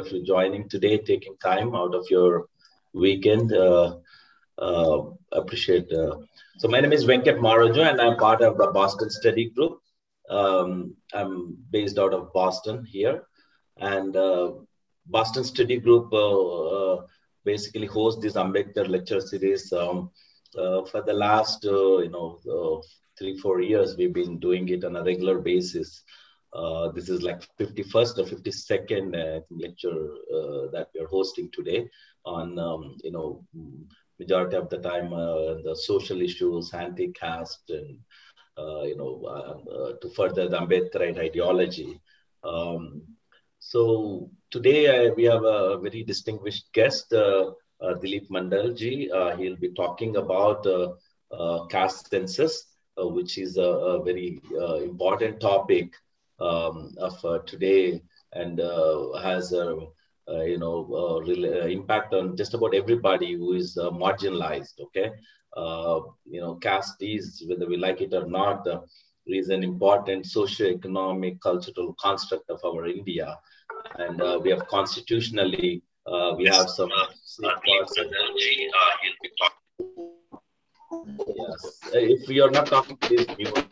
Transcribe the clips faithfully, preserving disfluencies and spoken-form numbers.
of you joining today, taking time out of your weekend. Uh, uh, appreciate. Uh, so my name is Venkat Marajo, and I'm part of the Boston Study Group. Um, I'm based out of Boston here, and uh, Boston Study Group uh, uh, basically hosts this Ambedkar lecture series. Um, uh, for the last, uh, you know, uh, three four years, we've been doing it on a regular basis. Uh, this is like fifty-first or fifty-second uh, lecture uh, that we are hosting today on, um, you know, majority of the time uh, the social issues, anti-caste, and uh, you know, uh, uh, to further the Ambedkarite ideology. Um, so today uh, we have a very distinguished guest, uh, uh, Dilip Mandalji. Uh, he'll be talking about uh, uh, caste census, uh, which is a, a very uh, important topic um, of uh, today, and uh, has a uh, you know uh, real, uh, impact on just about everybody who is uh, marginalized. Okay, uh, you know, caste is, whether we like it or not, uh, is an important socio-economic, cultural construct of our India, and uh, we have constitutionally uh, we have some safeguards. Yes, if we are not talking, please mute.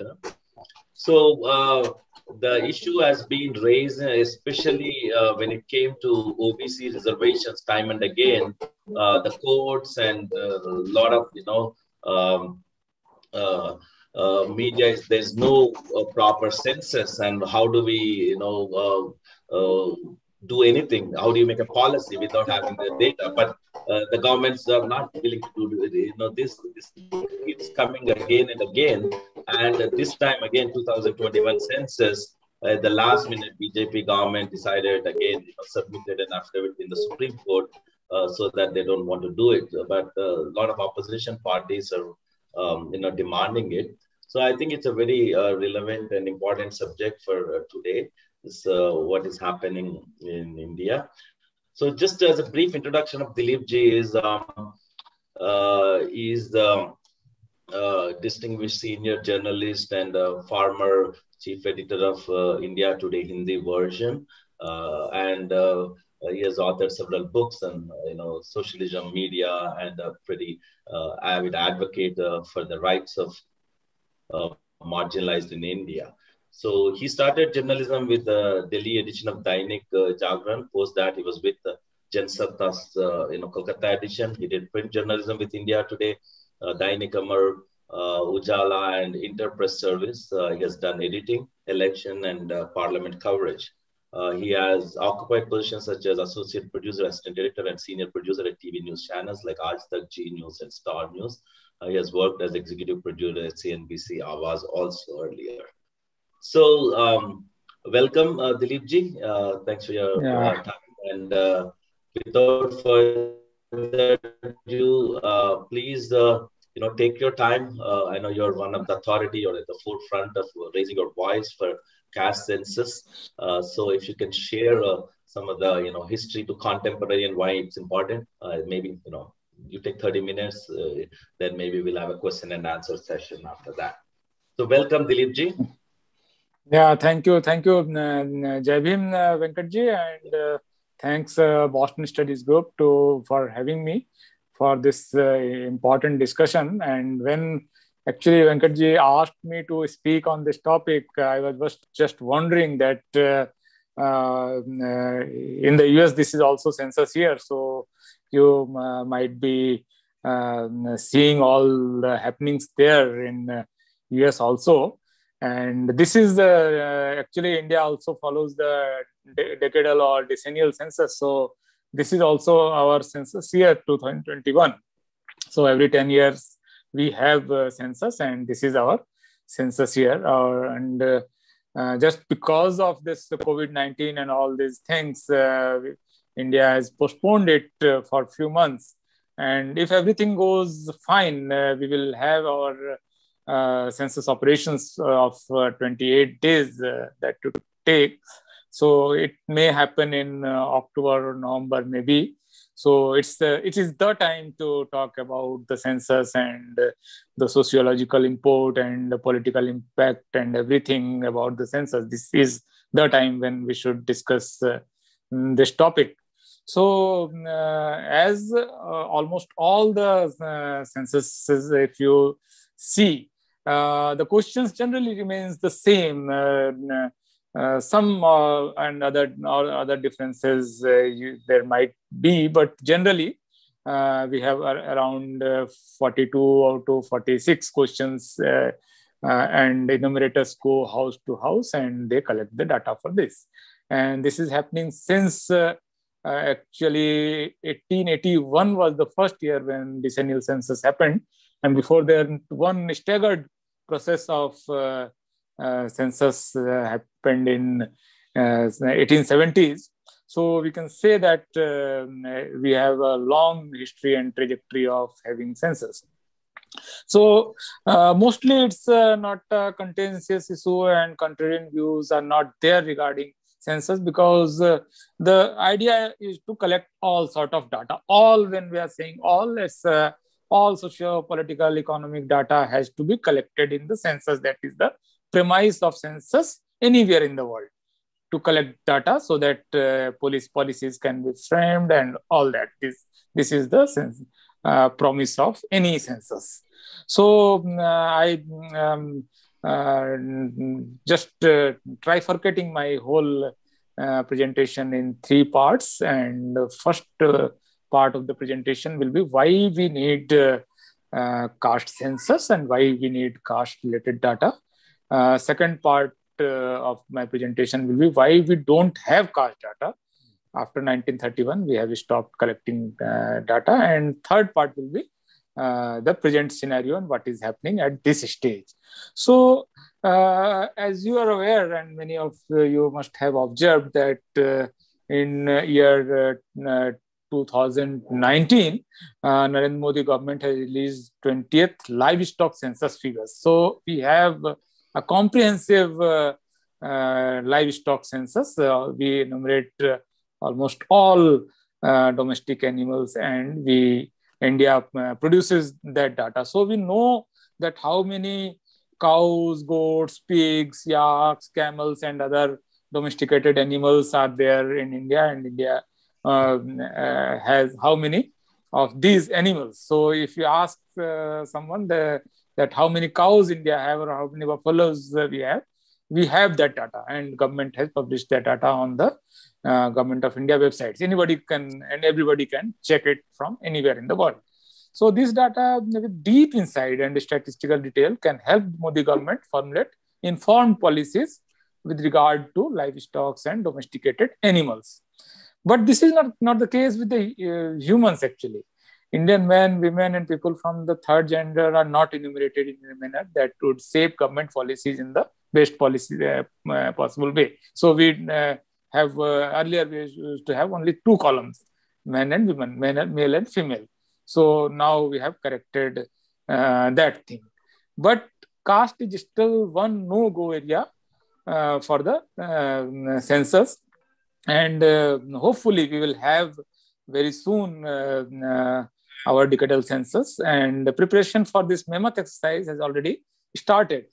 So uh, the issue has been raised, especially uh, when it came to O B C reservations, time and again. Uh, the courts and a lot of, you know, um, uh, uh, media is, there's no uh, proper census, and how do we, you know, uh, uh, do anything? How do you make a policy without having the data? But uh, the governments are not willing to do it. You know, this this keeps coming again and again, and uh, this time again, two thousand twenty-one census. At the last minute, B J P government decided again, you know, submitted an affidavit in the Supreme Court uh, so that they don't want to do it. But uh, a lot of opposition parties are, um, you know, demanding it. So I think it's a very uh, relevant and important subject for uh, today. Is uh, what is happening in India. So just as a brief introduction of Dilip Ji, is um, uh, is the uh, distinguished senior journalist and uh, former chief editor of uh, India Today Hindi version, uh, and uh, he has authored several books on, you know, socialism, media, and a pretty uh, avid advocate uh, for the rights of uh, marginalized in India. So he started journalism with the Delhi edition of Dainik uh, Jagran. Post that, he was with the Jansatta's, uh, you know, Kolkata edition. He did print journalism with India Today, uh, Dainik Amar, uh, Ujala, and Interpress Service. Uh, he has done editing, election, and uh, parliament coverage. Uh, he has occupied positions such as associate producer, assistant director, and senior producer at T V news channels like Aaj Tak, G News, and Star News. Uh, he has worked as executive producer at C N B C, Awaaz also earlier. So, um, welcome, uh, Dilip Ji. Uh, thanks for your yeah. uh, time. And uh, without further ado, uh, please, uh, you know, take your time. Uh, I know you're one of the authority or at the forefront of raising your voice for caste census. Uh, so, if you can share uh, some of the, you know, history to contemporary and why it's important, uh, maybe, you know, you take thirty minutes, uh, then maybe we'll have a question and answer session after that. So, welcome, Dilip Ji. Yeah, thank you. Thank you, uh, Jai Bhim, uh, Venkat Ji, and uh, thanks uh, Boston Studies Group to for having me for this uh, important discussion. And when actually Venkat Ji asked me to speak on this topic, I was just, just wondering that uh, uh, in the U S this is also census year, so you uh, might be uh, seeing all the happenings there in uh, U S also. And this is the, uh, actually India also follows the de decadal or decennial census. So this is also our census year two thousand twenty-one. So every ten years we have a census, and this is our census year. Uh, and uh, uh, just because of this COVID nineteen and all these things, uh, India has postponed it uh, for a few months. And if everything goes fine, uh, we will have our Uh, census operations of uh, twenty-eight days uh, that to take. So it may happen in uh, October or November maybe. So it's the, it is the time to talk about the census and uh, the sociological import and the political impact and everything about the census. This is the time when we should discuss uh, this topic. So uh, as uh, almost all the uh, censuses, if you see, uh, the questions generally remains the same. Uh, uh, some uh, and other or other differences uh, you, there might be, but generally uh, we have around uh, forty-two or to forty-six questions, uh, uh, and enumerators go house to house and they collect the data for this. And this is happening since uh, uh, actually eighteen eighty-one was the first year when decennial census happened, and before then one staggered process of uh, uh, census uh, happened in uh, eighteen seventies. So we can say that uh, we have a long history and trajectory of having census. So uh, mostly it's uh, not a contentious issue, and contrarian views are not there regarding census, because uh, the idea is to collect all sort of data. All, when we are saying all, it's uh, all socio-political, economic data has to be collected in the census. That is the premise of census anywhere in the world, to collect data so that uh, police policies can be framed and all that. This, this is the sense, uh, promise of any census. So uh, I um, uh, just uh, trifurcating my whole uh, presentation in three parts. And the first uh, part of the presentation will be why we need uh, uh, caste census and why we need caste related data. Uh, second part uh, of my presentation will be why we don't have caste data. After nineteen thirty-one, we have stopped collecting uh, data. And third part will be uh, the present scenario and what is happening at this stage. So uh, as you are aware, and many of you must have observed, that uh, in uh, year uh, two thousand nineteen, uh, Narendra Modi government has released twentieth livestock census figures. So we have a comprehensive uh, uh, livestock census. Uh, we enumerate uh, almost all uh, domestic animals, and we India uh, produces that data. So we know that how many cows, goats, pigs, yaks, camels, and other domesticated animals are there in India, and India uh, uh, has how many of these animals. So if you ask uh, someone the, that how many cows India have or how many buffaloes uh, we have, we have that data, and government has published that data on the uh, Government of India websites. Anybody can and everybody can check it from anywhere in the world. So this data with deep insight and statistical detail can help Modi government formulate informed policies with regard to livestock and domesticated animals. But this is not, not the case with the uh, humans actually. Indian men, women, and people from the third gender are not enumerated in a manner that would shape government policies in the best policy uh, uh, possible way. So we uh, have uh, earlier we used to have only two columns, men and women, men and male and female. So now we have corrected uh, that thing. But caste is still one no-go area uh, for the uh, census, and uh, hopefully we will have very soon uh, uh, our decadal census, and the preparation for this mammoth exercise has already started.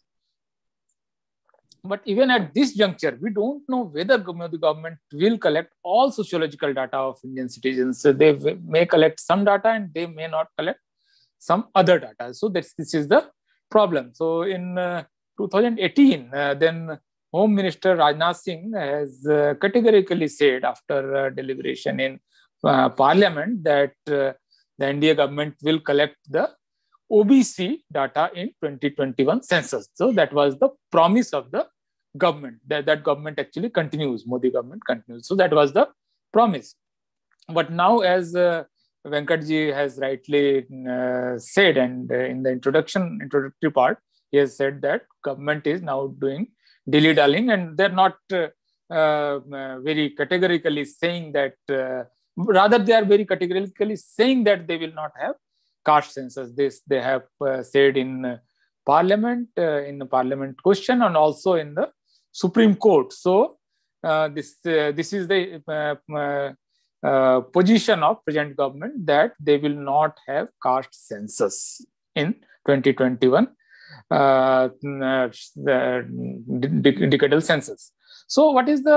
But even at this juncture, we don't know whether the government will collect all sociological data of Indian citizens. So they may collect some data and they may not collect some other data. So this, this is the problem. So in uh, two thousand eighteen, uh, then Home Minister Rajnath Singh has uh, categorically said after uh, deliberation in uh, Parliament that uh, the N D A government will collect the O B C data in twenty twenty-one census. So that was the promise of the government. That, that government actually continues, Modi government continues. So that was the promise. But now, as uh, Venkatji has rightly uh, said, and uh, in the introduction, introductory part, he has said that government is now doing dilly-dallying, and they're not uh, uh, very categorically saying that, uh, rather they are very categorically saying that they will not have caste census. This they have uh, said in uh, Parliament, uh, in the Parliament question, and also in the Supreme Court. So uh, this uh, this is the uh, uh, uh, position of present government, that they will not have caste census in twenty twenty-one, uh, the decadal census. So what is the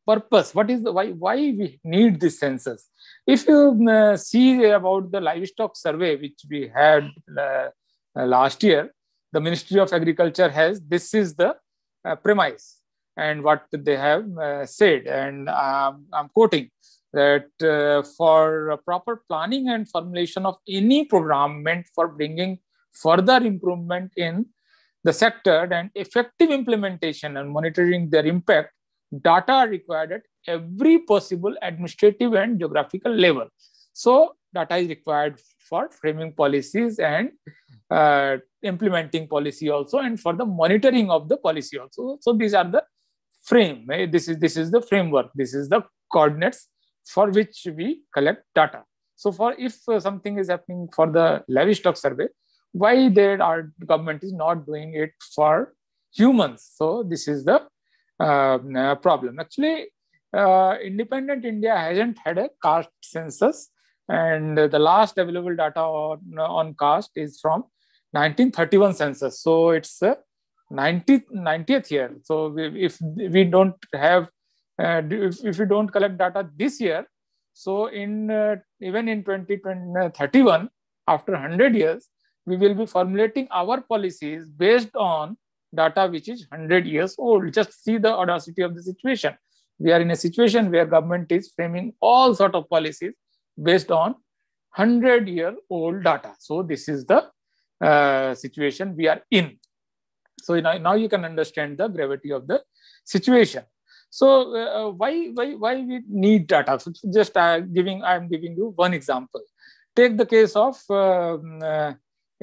purpose, what is the why why we need this census. If you uh, see about the livestock survey which we had uh, uh, last year, the Ministry of Agriculture has, this is the uh, premise and what they have uh, said, and um, I'm quoting that uh, for proper planning and formulation of any program meant for bringing further improvement in the sector and effective implementation and monitoring their impact, data are required at every possible administrative and geographical level. So data is required for framing policies and uh, implementing policy also, and for the monitoring of the policy also. So these are the frame. Right? This is this is the framework. This is the coordinates for which we collect data. So for if uh, something is happening for the livestock survey, why there our government is not doing it for humans? So this is the uh, uh, problem. Actually, uh, independent India hasn't had a caste census, and the last available data on, on caste is from nineteen thirty-one census. So it's a ninetieth, ninetieth year. So if we don't have, uh, if, if we don't collect data this year, so in uh, even in twenty thirty-one, after one hundred years, we will be formulating our policies based on data which is one hundred years old. Just see the audacity of the situation. We are in a situation where government is framing all sort of policies based on one hundred year old data. So this is the uh, situation we are in. So now, now you can understand the gravity of the situation. So uh, why why why we need data? So just uh, giving I am giving you one example. Take the case of uh, uh,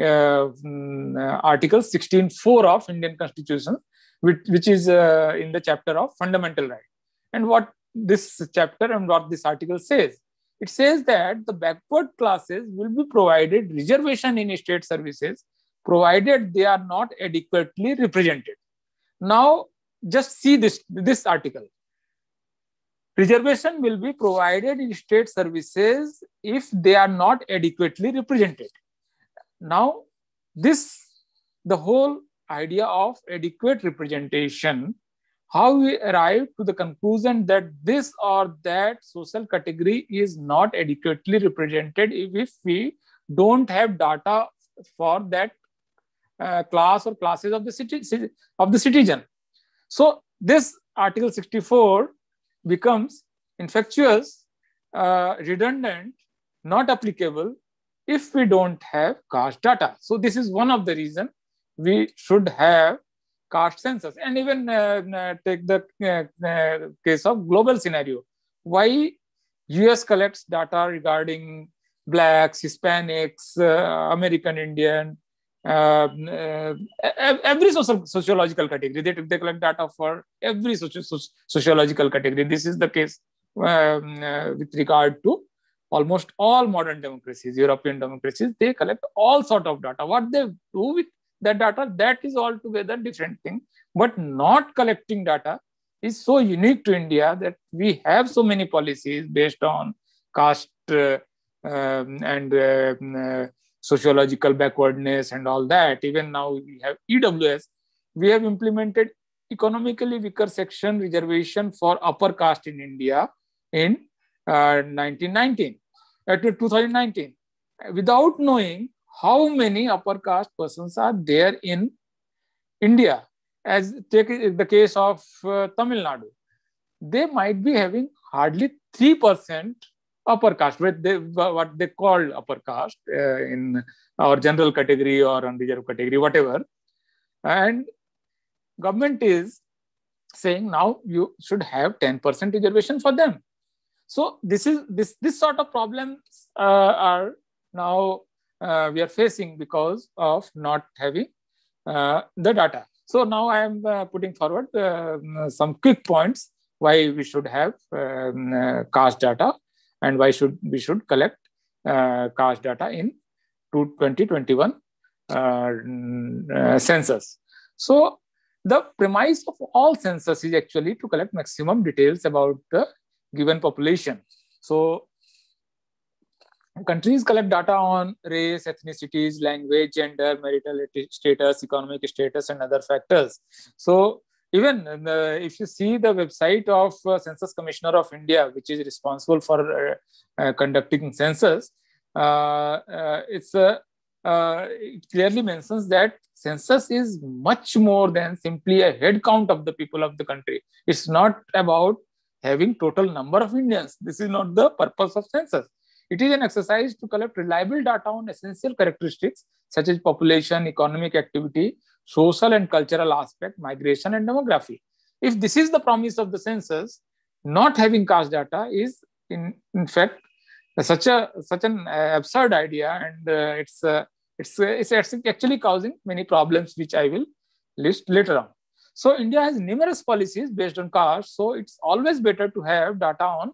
uh, Article sixteen four of Indian Constitution, which, which is uh, in the chapter of fundamental right. And what this chapter and what this article says, it says that the backward classes will be provided reservation in state services, provided they are not adequately represented. Now, just see this, this article. Reservation will be provided in state services if they are not adequately represented. Now, this, the whole idea of adequate representation, how we arrive to the conclusion that this or that social category is not adequately represented if, if we don't have data for that uh, class or classes of the city, of the citizen. So this Article sixty-four becomes infectious, uh, redundant, not applicable if we don't have caste data. So this is one of the reasons we should have caste census. And even uh, take the uh, uh, case of global scenario. Why U S collects data regarding Blacks, Hispanics, uh, American Indian, uh, uh, every social, sociological category. They, they collect data for every socio sociological category. This is the case um, uh, with regard to almost all modern democracies, European democracies. They collect all sort of data. What they do with that data, that is altogether different thing. But not collecting data is so unique to India that we have so many policies based on caste uh, um, and uh, uh, sociological backwardness and all that. Even now we have E W S. We have implemented economically weaker section reservation for upper caste in India in uh, nineteen nineteen, uh, two thousand nineteen, without knowing how many upper caste persons are there in India. As take the case of uh, Tamil Nadu, they might be having hardly three percent upper caste, what they, what they call upper caste uh, in our general category or unreserved category, whatever. And government is saying now you should have ten percent reservation for them. So this is this this sort of problems uh, are now uh, we are facing because of not having uh, the data. So now I am uh, putting forward uh, some quick points why we should have um, uh, caste data and why should we should collect uh, caste data in twenty twenty-one uh, uh, census. So the premise of all census is actually to collect maximum details about the given population. So countries collect data on race, ethnicities, language, gender, marital status, economic status, and other factors. So even the, if you see the website of uh, Census Commissioner of India, which is responsible for uh, uh, conducting census, uh, uh, it's uh, uh, it clearly mentions that census is much more than simply a head count of the people of the country. It's not about having total number of Indians. This is not the purpose of census. It is an exercise to collect reliable data on essential characteristics such as population, economic activity, social and cultural aspect, migration and demography. If this is the promise of the census, not having caste data is in, in fact such a such an uh, absurd idea, and uh, it's, uh, it's, uh, it's actually causing many problems, which I will list later on. So India has numerous policies based on caste, so it's always better to have data on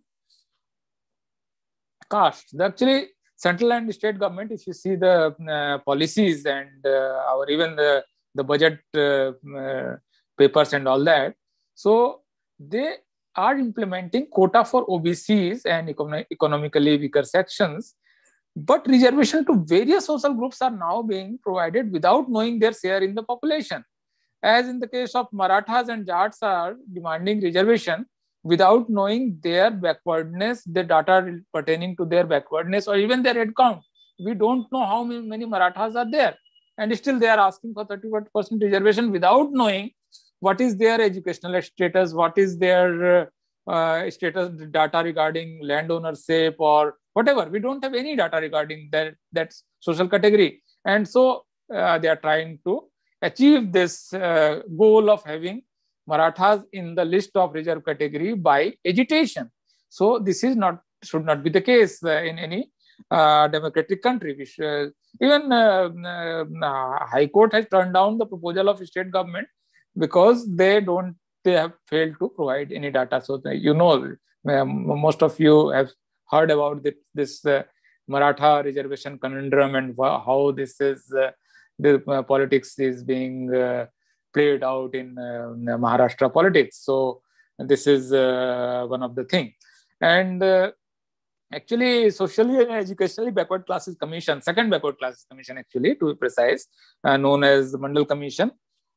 caste. The actually central and state government, if you see the uh, policies and uh, our even the the budget uh, uh, papers and all that, so they are implementing quota for O B Cs and econ economically weaker sections, but reservation to various social groups are now being provided without knowing their share in the population. As in the case of Marathas and Jats are demanding reservation without knowing their backwardness, the data pertaining to their backwardness or even their head count. We don't know how many Marathas are there, and still they are asking for thirty-one percent reservation without knowing what is their educational status, what is their uh, status data regarding land ownership or whatever. We don't have any data regarding that, that social category. And so uh, they are trying to achieve this uh, goal of having Marathas in the list of reserve category by agitation. So this is not, should not be the case uh, in any uh, democratic country. Which, uh, even uh, uh, High Court has turned down the proposal of state government because they don't, they have failed to provide any data. So the, you know, uh, most of you have heard about this, this uh, Maratha reservation conundrum and how this is uh, the uh, politics is being uh, played out in uh, Maharashtra politics. So this is uh, one of the things. And uh, actually, socially and educationally backward classes commission, second backward classes commission actually, to be precise, uh, known as the Mandal Commission,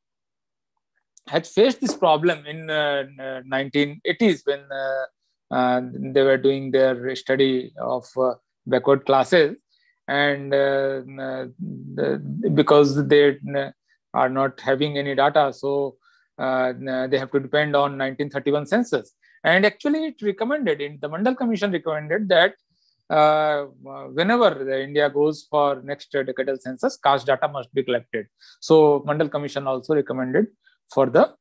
had faced this problem in uh, nineteen eighties when uh, uh, they were doing their study of uh, backward classes. And uh, the, because they are not having any data, so uh, they have to depend on nineteen thirty-one census. And actually it recommended, in the Mandal Commission recommended that uh, whenever the India goes for next decadal census, caste data must be collected. So Mandal Commission also recommended for the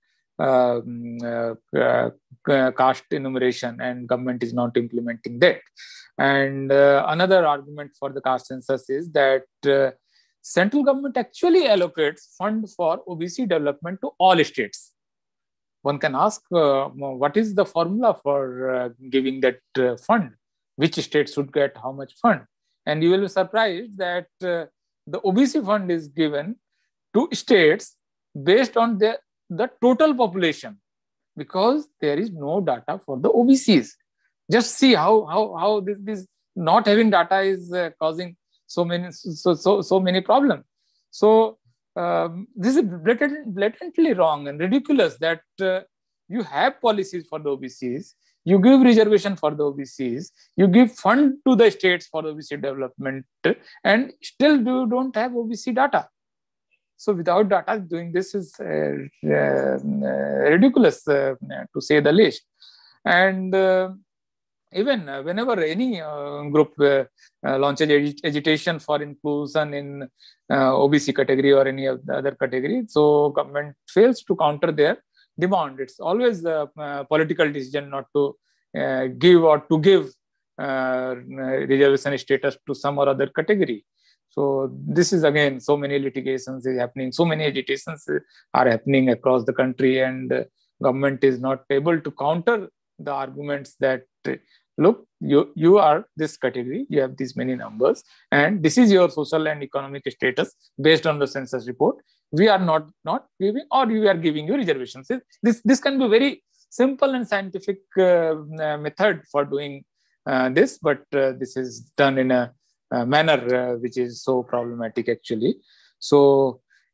uh, uh, uh, caste enumeration, and government is not implementing that. And uh, another argument for the caste census is that uh, central government actually allocates fund for O B C development to all states. One can ask, uh, what is the formula for uh, giving that uh, fund? Which state should get how much fund? And you will be surprised that uh, the O B C fund is given to states based on the, the total population, because there is no data for the O B Cs. Just see how how how this, this not having data is uh, causing so many so so so many problems. So um, this is blatant, blatantly wrong and ridiculous that uh, you have policies for the O B Cs, you give reservation for the O B Cs, you give fund to the states for O B C development, and still you don't have O B C data. So without data, doing this is uh, uh, ridiculous, uh, to say the least. And uh, even uh, whenever any uh, group uh, uh, launches ag agitation for inclusion in uh, O B C category or any of the other category, so government fails to counter their demand. It's always a uh, political decision not to uh, give or to give uh, reservation status to some or other category. So this is again, so many litigations is happening, so many agitations are happening across the country, and uh, government is not able to counter the arguments that, uh, look, you, you are this category, you have these many numbers, and this is your social and economic status based on the census report. We are not, not giving, or we are giving you reservations. This, this can be very simple and scientific uh, method for doing uh, this, but uh, this is done in a Uh, manner uh, which is so problematic actually. So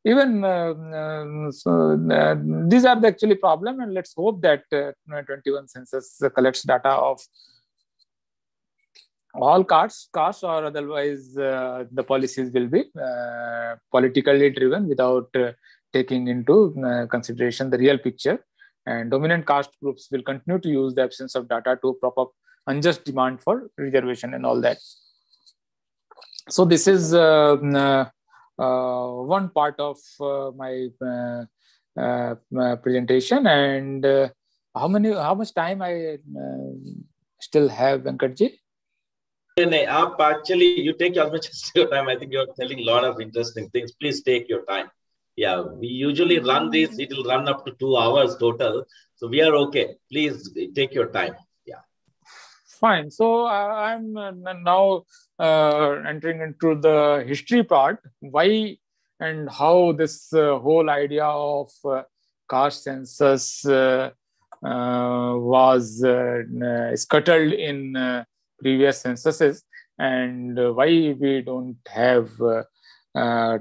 even uh, uh, so uh, these are the actually problem, and let's hope that uh, twenty-one census collects data of all castes, castes or otherwise uh, the policies will be uh, politically driven without uh, taking into uh, consideration the real picture. And dominant caste groups will continue to use the absence of data to prop up unjust demand for reservation and all that. So this is uh, uh, uh, one part of uh, my uh, uh, presentation. And uh, how many, how much time I uh, still have, Venkatji? Up actually, you take as much as your time. I think you're telling a lot of interesting things. Please take your time. Yeah, we usually run this, it will run up to two hours total. So we are okay. Please take your time. Yeah. Fine. So uh, I'm uh, now uh, entering into the history part. Why and how this uh, whole idea of uh, caste census uh, uh, was uh, scuttled in uh, previous censuses, and uh, why we don't have uh, uh,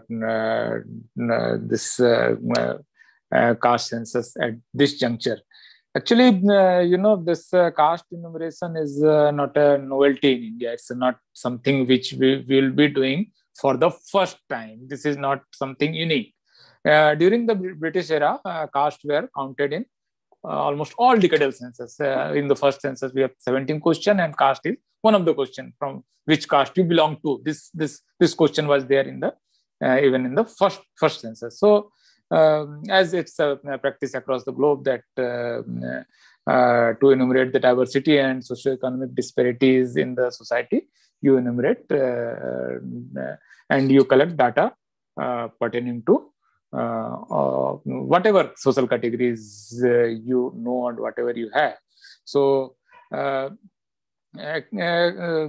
uh, this uh, uh, caste census at this juncture. Actually, uh, you know, this uh, caste enumeration is uh, not a novelty in India. It's not something which we will be doing for the first time. This is not something unique. Uh, during the British era, uh, caste were counted in uh, almost all decadal census. Uh, in the first census, we have seventeen questions, and caste is one of the questions from which caste you belong to. This this this question was there in the uh, even in the first first census. So. Um, as it's a, a practice across the globe that uh, uh, to enumerate the diversity and socioeconomic disparities in the society, you enumerate uh, uh, and you collect data uh, pertaining to uh, uh, whatever social categories uh, you know and whatever you have. So uh, uh, uh,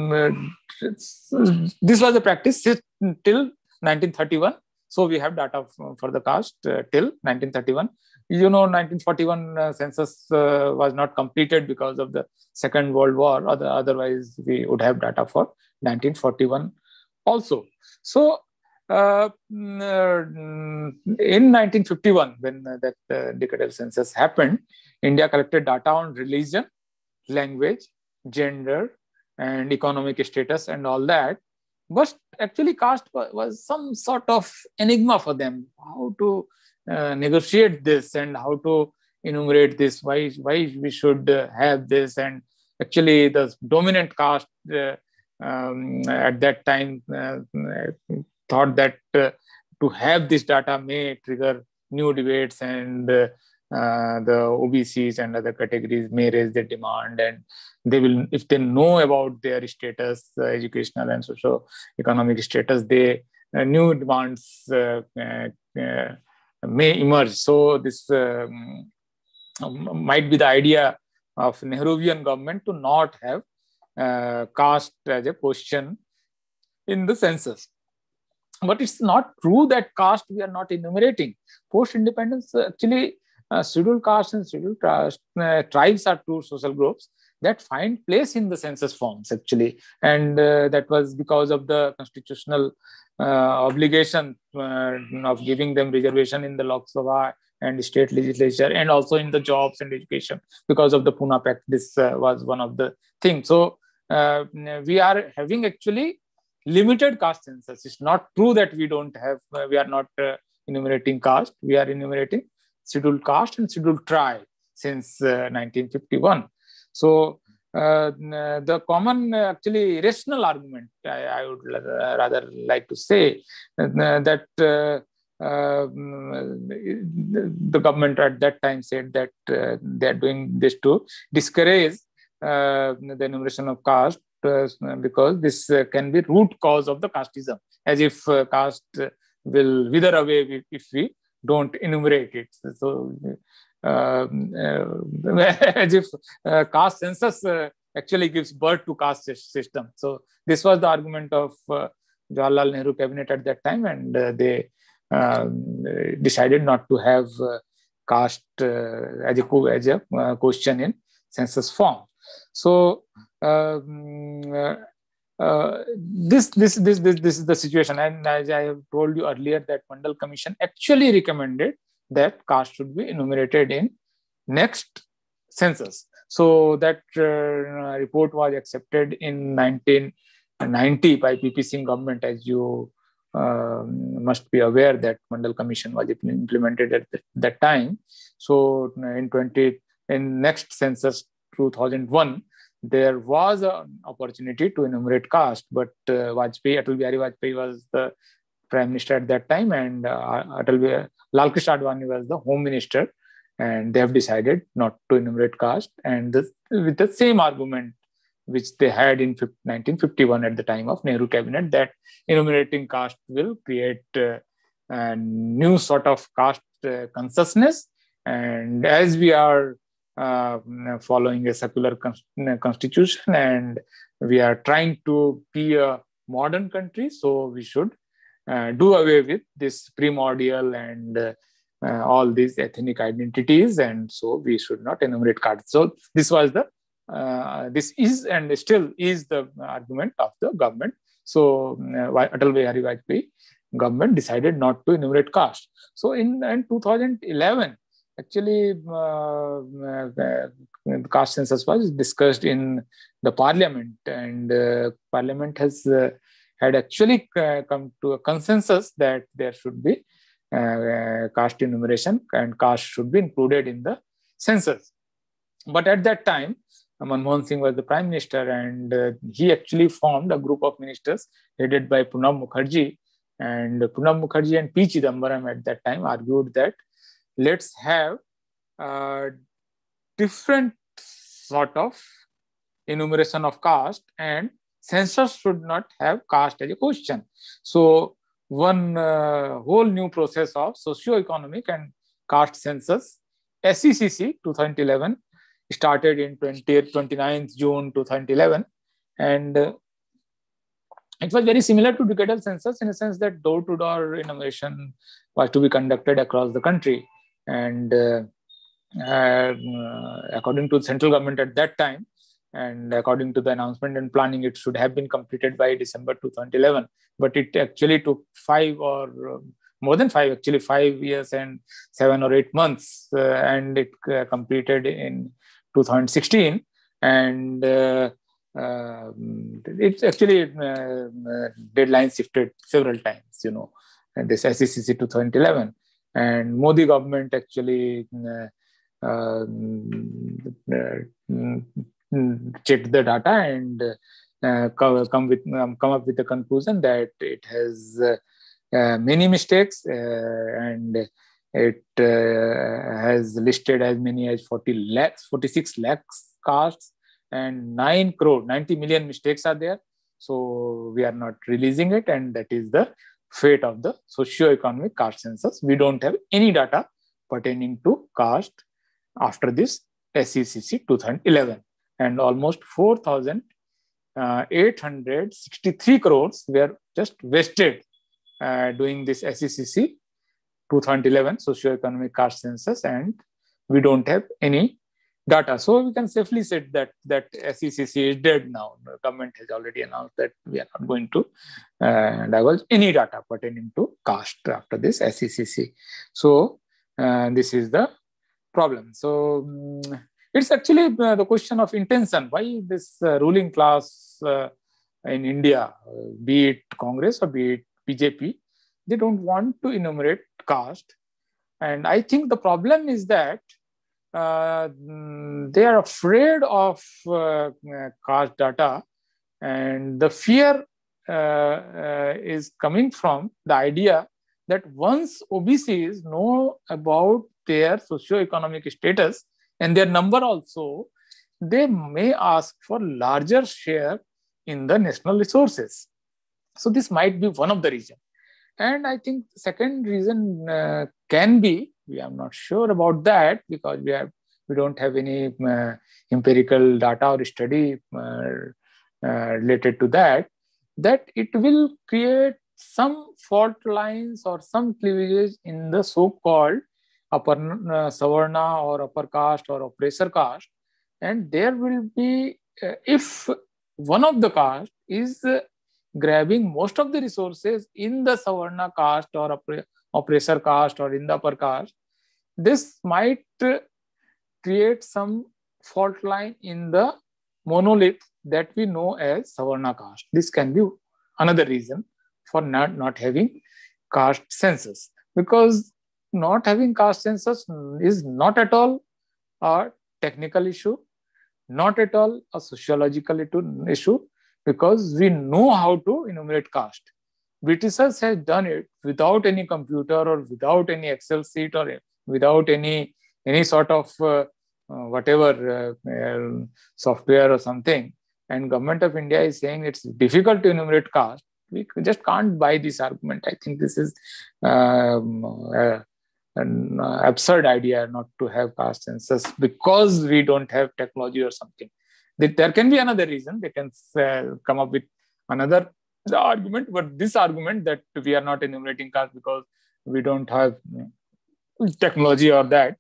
this was a practice till nineteen thirty-one. So we have data for the caste uh, till nineteen thirty-one. You know, nineteen forty-one uh, census uh, was not completed because of the Second World War. Other, otherwise, we would have data for nineteen forty-one also. So uh, in nineteen fifty-one, when that uh, decadal census happened, India collected data on religion, language, gender, and economic status and all that. But actually, caste was some sort of enigma for them. How to uh, negotiate this and how to enumerate this? Why, why we should uh, have this? And actually, the dominant caste uh, um, at that time uh, thought that uh, to have this data may trigger new debates, and uh, uh, the O B Cs and other categories may raise their demand, and they will, if they know about their status, uh, educational and socio-economic status, they uh, new demands uh, uh, uh, may emerge. So this um, might be the idea of Nehruvian government to not have uh, caste as a question in the census. But it's not true that caste we are not enumerating. Post-independence, actually, uh, scheduled caste and scheduled caste, uh, tribes are two social groups that find place in the census forms, actually. And uh, that was because of the constitutional uh, obligation uh, of giving them reservation in the Lok Sabha and state legislature, and also in the jobs and education. Because of the Pune Pact, this uh, was one of the things. So uh, we are having actually limited caste census. It's not true that we don't have, uh, we are not uh, enumerating caste. We are enumerating scheduled caste and scheduled tribe since uh, nineteen fifty-one. So uh, the common, uh, actually rational argument, I, I would uh, rather like to say uh, that uh, uh, the government at that time said that uh, they are doing this to discourage uh, the enumeration of caste, uh, because this uh, can be root cause of the casteism, as if uh, caste will wither away if we don't enumerate it. So Uh, uh, as if uh, caste census uh, actually gives birth to caste system. So this was the argument of uh, Jawaharlal Nehru cabinet at that time, and uh, they um, decided not to have uh, caste uh, as a, as a uh, question in census form. So um, uh, uh, this, this, this, this, this is the situation. And as I have told you earlier, that Mandal Commission actually recommended that caste should be enumerated in next census. So that uh, report was accepted in nineteen ninety by P P Singh government. As you uh, must be aware, that Mandal Commission was implemented at that time. So in twenty in next census two thousand one, there was an opportunity to enumerate caste, but uh, Vajpayee, Atal Bihari Vajpayee was the prime minister at that time, and uh, Atal Bihari, Lal Krishna Advani was the home minister, and they have decided not to enumerate caste, and this, with the same argument which they had in nineteen fifty-one at the time of Nehru cabinet, that enumerating caste will create uh, a new sort of caste uh, consciousness, and as we are uh, following a secular constitution and we are trying to be a modern country, so we should uh, do away with this primordial and uh, Uh, all these ethnic identities, and so we should not enumerate castes. So this was the uh, this is and still is the argument of the government. So uh, Atal Bihari Vajpayee government decided not to enumerate caste. So in, in two thousand eleven, actually, uh, uh, the caste census was discussed in the parliament, and uh, parliament has uh, had actually uh, come to a consensus that there should be Uh, caste enumeration, and caste should be included in the census. But at that time, Manmohan Singh was the prime minister, and uh, he actually formed a group of ministers headed by Pranab Mukherjee. And Pranab Mukherjee and P. Chidambaram at that time argued that let's have a different sort of enumeration of caste, and census should not have caste as a question. So one uh, whole new process of socio-economic and caste census, S E C C twenty eleven, started in twentieth, twenty-ninth June twenty eleven, and uh, it was very similar to decadal census in a sense that door-to-door enumeration was to be conducted across the country, and uh, uh, according to the central government at that time, and according to the announcement and planning, it should have been completed by December twenty eleven. But it actually took five or uh, more than five, actually five years and seven or eight months, uh, and it uh, completed in two thousand sixteen. And uh, uh, it's actually uh, uh, deadline shifted several times, you know, and this S E C C twenty eleven. And Modi government actually uh, uh, uh, checked the data and uh, come with um, come up with the conclusion that it has uh, uh, many mistakes, uh, and it uh, has listed as many as forty lakhs, forty-six lakhs castes, and nine crore, ninety million mistakes are there. So we are not releasing it, and that is the fate of the socio-economic caste census. We don't have any data pertaining to caste after this S E C C twenty eleven. And almost four thousand eight hundred sixty-three crores were just wasted uh, doing this S E C C twenty eleven socio-economic caste census, and we don't have any data. So we can safely say that that S E C C is dead now. The government has already announced that we are not going to uh, divulge any data pertaining to caste after this S E C C. So uh, this is the problem. So um, it's actually uh, the question of intention. Why this uh, ruling class uh, in India, uh, be it Congress or be it B J P, they don't want to enumerate caste. And I think the problem is that uh, they are afraid of uh, caste data, and the fear uh, uh, is coming from the idea that once O B Cs know about their socio-economic status and their number also, they may ask for larger share in the national resources. So this might be one of the reasons. And I think the second reason uh, can be, we are not sure about that because we have we don't have any uh, empirical data or study uh, uh, related to that, that it will create some fault lines or some cleavages in the so-called upper uh, Savarna or upper caste or oppressor caste. And there will be, uh, if one of the caste is uh, grabbing most of the resources in the Savarna caste or oppre- oppressor caste or in the upper caste, this might uh, create some fault line in the monolith that we know as Savarna caste. This can be another reason for not, not having caste census, because not having caste census is not at all a technical issue, not at all a sociological issue, because we know how to enumerate caste. Britishers have done it without any computer or without any Excel sheet or without any any sort of uh, uh, whatever uh, uh, software or something. And government of India is saying it's difficult to enumerate caste. We just can't buy this argument. I think this is um, uh, an absurd idea not to have caste census because we don't have technology or something. There can be another reason. They can uh, come up with another argument, but this argument that we are not enumerating caste because we don't have technology or that,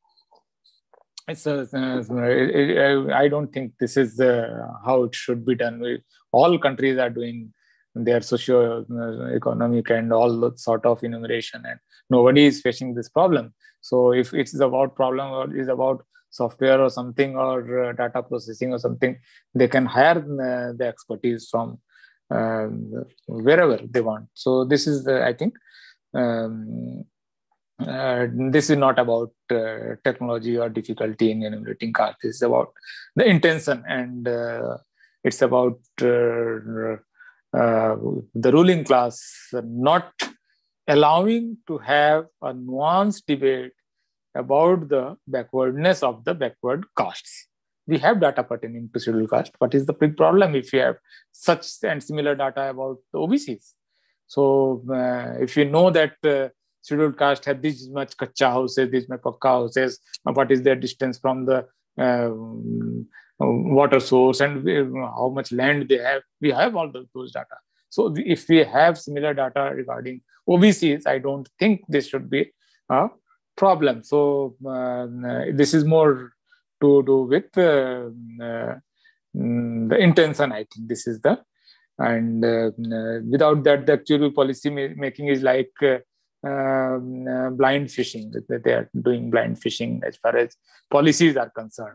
it's a, uh, I don't think this is uh, how it should be done. We, all countries are doing their socio-economic and all sort of enumeration, and nobody is facing this problem. So if it's about problem or is about software or something or uh, data processing or something, they can hire uh, the expertise from uh, wherever they want. So this is, the, I think, um, uh, this is not about uh, technology or difficulty in enumerating caste. This is about the intention, and uh, it's about uh, uh, the ruling class not allowing to have a nuanced debate about the backwardness of the backward castes. We have data pertaining to scheduled caste. What is the big problem if you have such and similar data about the O B Cs? So uh, if you know that uh, scheduled caste have this much kacha houses, this much pakka houses, what is their distance from the uh, water source, and how much land they have, we have all those, those data. So if we have similar data regarding O B Cs, I don't think this should be a problem. So uh, this is more to do with uh, uh, the intention. I think this is the, and uh, without that, the actual policy making is like uh, um, uh, blind fishing. They are doing blind fishing as far as policies are concerned.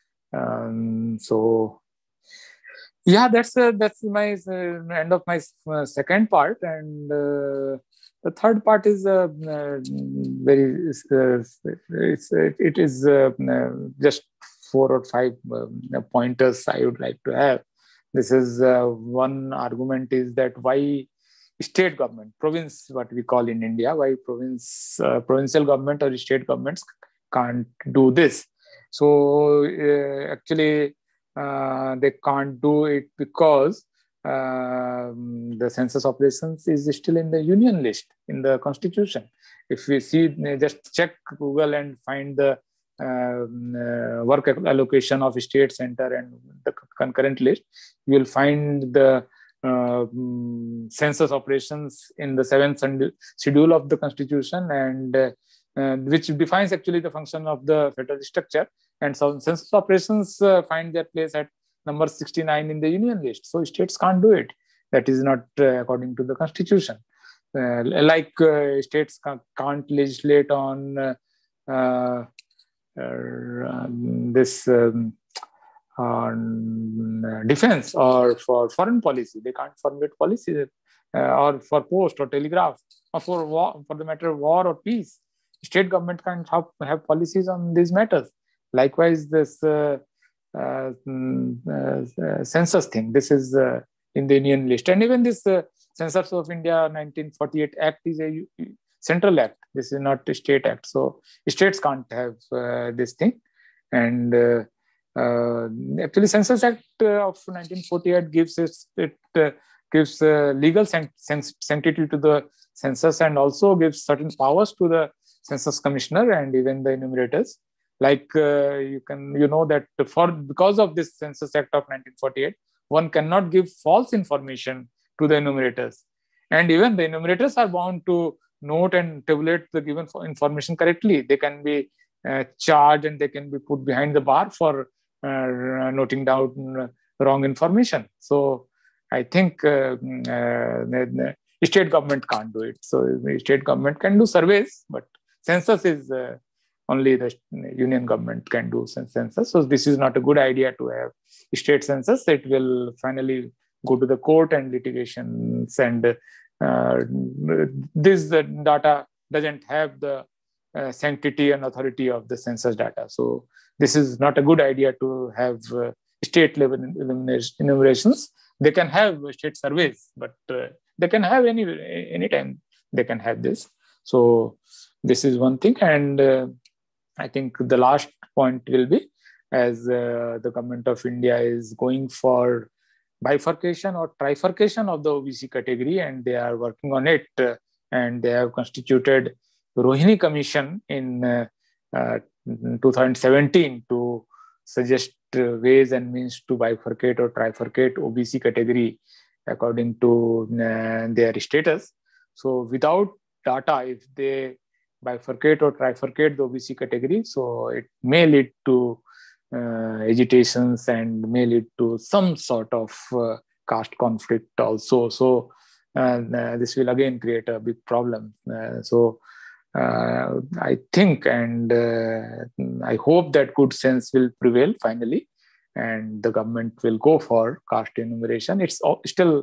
Um, so yeah, that's uh, that's my uh, end of my uh, second part, and uh, the third part is uh, uh, very uh, it's, it is uh, just four or five uh, pointers I would like to have. This is uh, one argument is that why state government, province, what we call in India, why province, uh, provincial government or state governments can't do this. So uh, actually, uh, they can't do it because uh, the census operations is still in the union list in the constitution. If we see, just check Google and find the um, uh, work allocation of state center and the concurrent list, you will find the uh, census operations in the seventh schedule of the constitution, and uh, uh, which defines actually the function of the federal structure. And so census operations uh, find their place at number sixty-nine in the union list. So states can't do it. That is not uh, according to the constitution. Uh, like uh, states can't legislate on uh, uh, uh, this um, on defense or for foreign policy. They can't formulate policy uh, or for post or telegraph or for war, for the matter of war or peace. State government can't have, have policies on these matters. Likewise, this uh, uh, uh, census thing, this is uh, in the Union list. And even this uh, Census of India nineteen forty-eight Act is a central act. This is not a state act. So states can't have uh, this thing. And uh, uh, actually, Census Act of nineteen forty-eight gives it, it uh, gives uh, legal sanctity to the census and also gives certain powers to the census commissioner and even the enumerators. Like uh, you can, you know that for because of this Census Act of nineteen forty-eight, one cannot give false information to the enumerators, and even the enumerators are bound to note and tabulate the given information correctly. They can be uh, charged and they can be put behind the bar for uh, noting down wrong information. So I think uh, uh, the, the state government can't do it. So the state government can do surveys, but census is uh, only the union government can do census. So this is not a good idea to have state census. It will finally go to the court and litigations, and uh, this uh, data doesn't have the uh, sanctity and authority of the census data. So this is not a good idea to have uh, state level enumerations. They can have state surveys, but uh, they can have any anytime they can have this. So this is one thing. And uh, I think the last point will be, as uh, the government of India is going for bifurcation or trifurcation of the O B C category, and they are working on it, uh, and they have constituted Rohini Commission in uh, uh, two thousand seventeen to suggest uh, ways and means to bifurcate or trifurcate O B C category according to uh, their status. So without data, if they bifurcate or trifurcate the O B C category, so it may lead to uh, agitations and may lead to some sort of uh, caste conflict also. So uh, this will again create a big problem. Uh, so uh, I think and uh, I hope that good sense will prevail finally, and the government will go for caste enumeration. It's still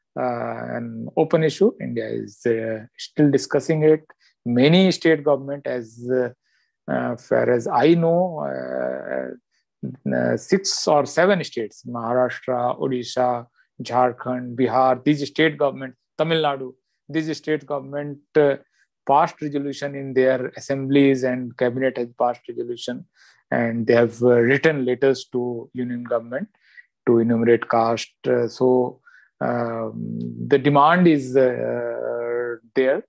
uh, an open issue. India is uh, still discussing it. Many state government, as uh, uh, far as I know, uh, uh, six or seven states, Maharashtra, Odisha, Jharkhand, Bihar, these state government, Tamil Nadu, these state government uh, passed resolution in their assemblies, and cabinet has passed resolution, and they have uh, written letters to union government to enumerate caste. Uh, so um, the demand is uh, there,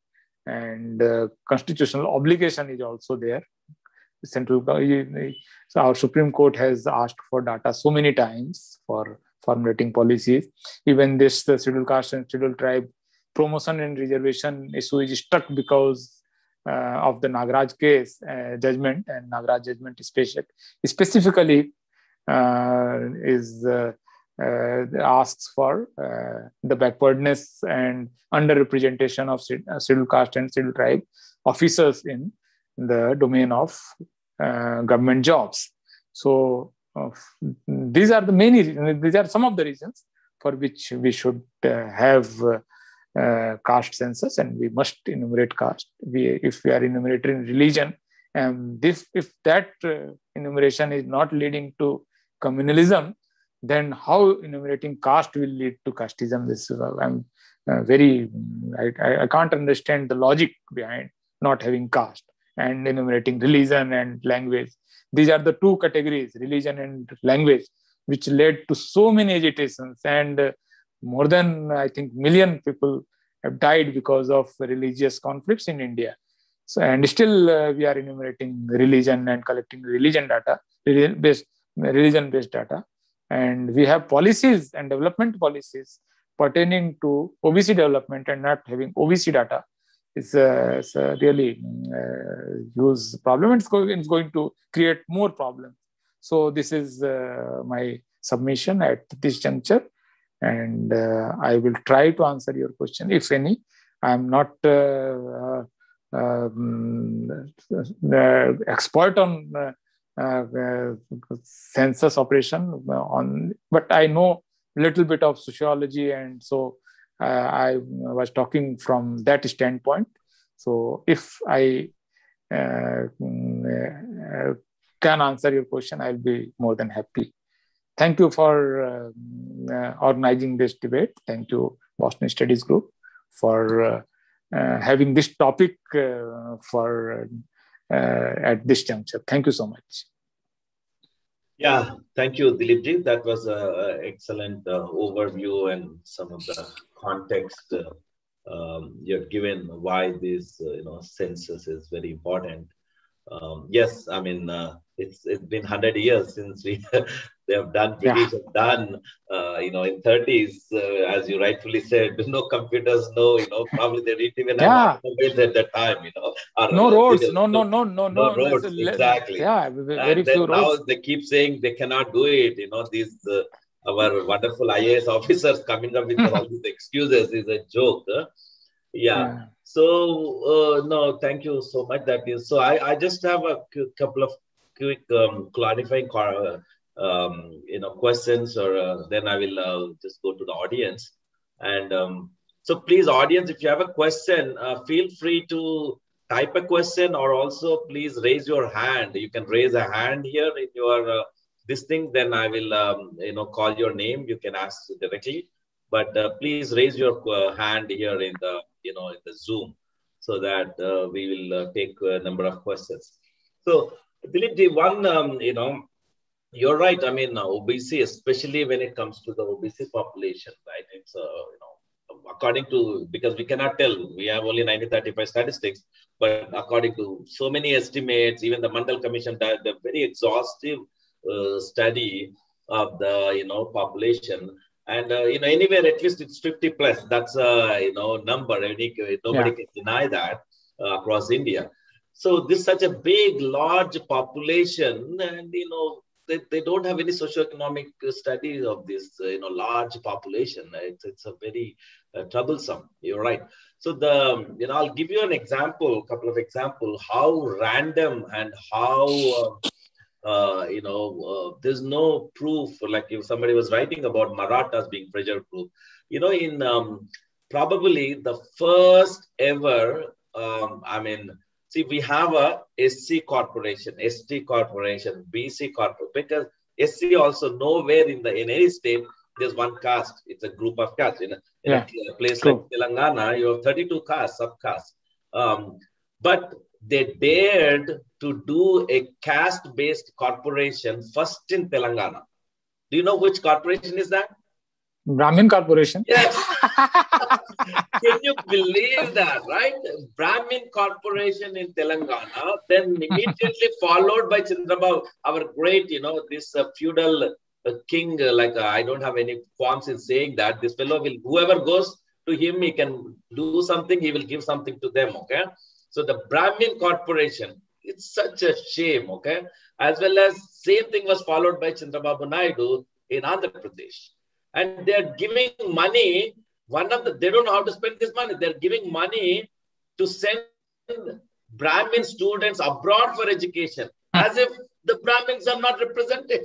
and uh, constitutional obligation is also there. Central, so our Supreme Court has asked for data so many times for formulating policies. Even this the scheduled caste and scheduled tribe promotion and reservation issue is stuck because uh, of the Nagaraj case uh, judgment, and Nagaraj judgment specific, specifically uh, is uh, uh, asks for uh, the backwardness and underrepresentation of scheduled caste and scheduled tribe officers in the domain of uh, government jobs. So uh, these are the many reasons, these are some of the reasons for which we should uh, have uh, uh, caste census, and we must enumerate caste. We, if we are enumerating religion, and this, if that uh, enumeration is not leading to communalism, then how enumerating caste will lead to casteism? This is, uh, I'm uh, very, I, I can't understand the logic behind not having caste and enumerating religion and language. These are the two categories, religion and language, which led to so many agitations, and uh, more than, I think, million people have died because of religious conflicts in India. So, and still uh, we are enumerating religion and collecting religion data, religion-based religion-based data. And we have policies and development policies pertaining to O B C development, and not having O B C data is uh, it's a really uh, huge problem. It's going, it's going to create more problems. So this is uh, my submission at this juncture, and uh, I will try to answer your question, if any. I'm not uh, uh, um, uh, expert on uh, uh, uh, census operation, on, but I know a little bit of sociology, and so uh, I was talking from that standpoint. So if I uh, uh, can answer your question, I'll be more than happy. Thank you for uh, uh, organizing this debate. Thank you, Boston Studies Group, for uh, uh, having this topic uh, for uh, at this juncture. Thank you so much. Yeah, thank you, Dilipji. That was an excellent uh, overview and some of the context uh, um, you've given why this uh, you know census is very important. Um, yes, I mean uh, it's it's been hundred years since we they have done British yeah. have done uh, you know in thirties uh, as you rightfully said, no computers, no you know probably they didn't even yeah. have mobiles at that time, you know or, no roads no no no no no, no roads exactly yeah very and few now roads. They keep saying they cannot do it, you know these uh, our wonderful I A S officers coming up with all these excuses is a joke. Huh? Yeah. yeah. So, uh, no, thank you so much. That is, so I, I just have a couple of quick um, clarifying, uh, um, you know, questions, or uh, then I will uh, just go to the audience. And um, so please, audience, if you have a question, uh, feel free to type a question, or also please raise your hand. You can raise a hand here in your uh, this thing, then I will, um, you know, call your name. You can ask directly, but uh, please raise your uh, hand here in the, you know, in the Zoom, so that uh, we will uh, take a number of questions. So, Dilip ji, one, um, you know, you're right. I mean, uh, O B C, especially when it comes to the O B C population, right? It's, uh, you know, according to, because we cannot tell, we have only nineteen thirty-five statistics, but according to so many estimates, even the Mandal Commission, that the very exhaustive uh, study of the, you know, population. And, uh, you know, anywhere, at least it's fifty plus. That's a, you know, number. Any, nobody yeah. can deny that uh, across India. So this is such a big, large population, and, you know, they, they don't have any socioeconomic studies of this, uh, you know, large population. It's, it's a very uh, troublesome. You're right. So the, you know, I'll give you an example, a couple of examples, how random and how, uh, Uh, you know, uh, there's no proof. Like if somebody was writing about Marathas being pressure proof, you know, in um, probably the first ever, um, I mean, see, we have a S C corporation, S T corporation, B C corporation, because S C also nowhere in the, in any state, there's one caste. It's a group of castes. In a, in yeah. a place True. Like Telangana, you have thirty-two castes, sub-castes. Um, but they dared to do a caste-based corporation first in Telangana. Do you know which corporation is that? Brahmin Corporation. Yes. Can you believe that, right? Brahmin Corporation in Telangana, then immediately followed by Chandrababu, our great, you know, this uh, feudal uh, king, uh, like uh, I don't have any qualms in saying that. This fellow will, whoever goes to him, he can do something, he will give something to them, okay? So the Brahmin Corporation, it's such a shame, okay? As well as same thing was followed by Chandrababu Naidu in Andhra Pradesh. And they're giving money, one of the, they don't know how to spend this money. They're giving money to send Brahmin students abroad for education, as if the Brahmins are not represented.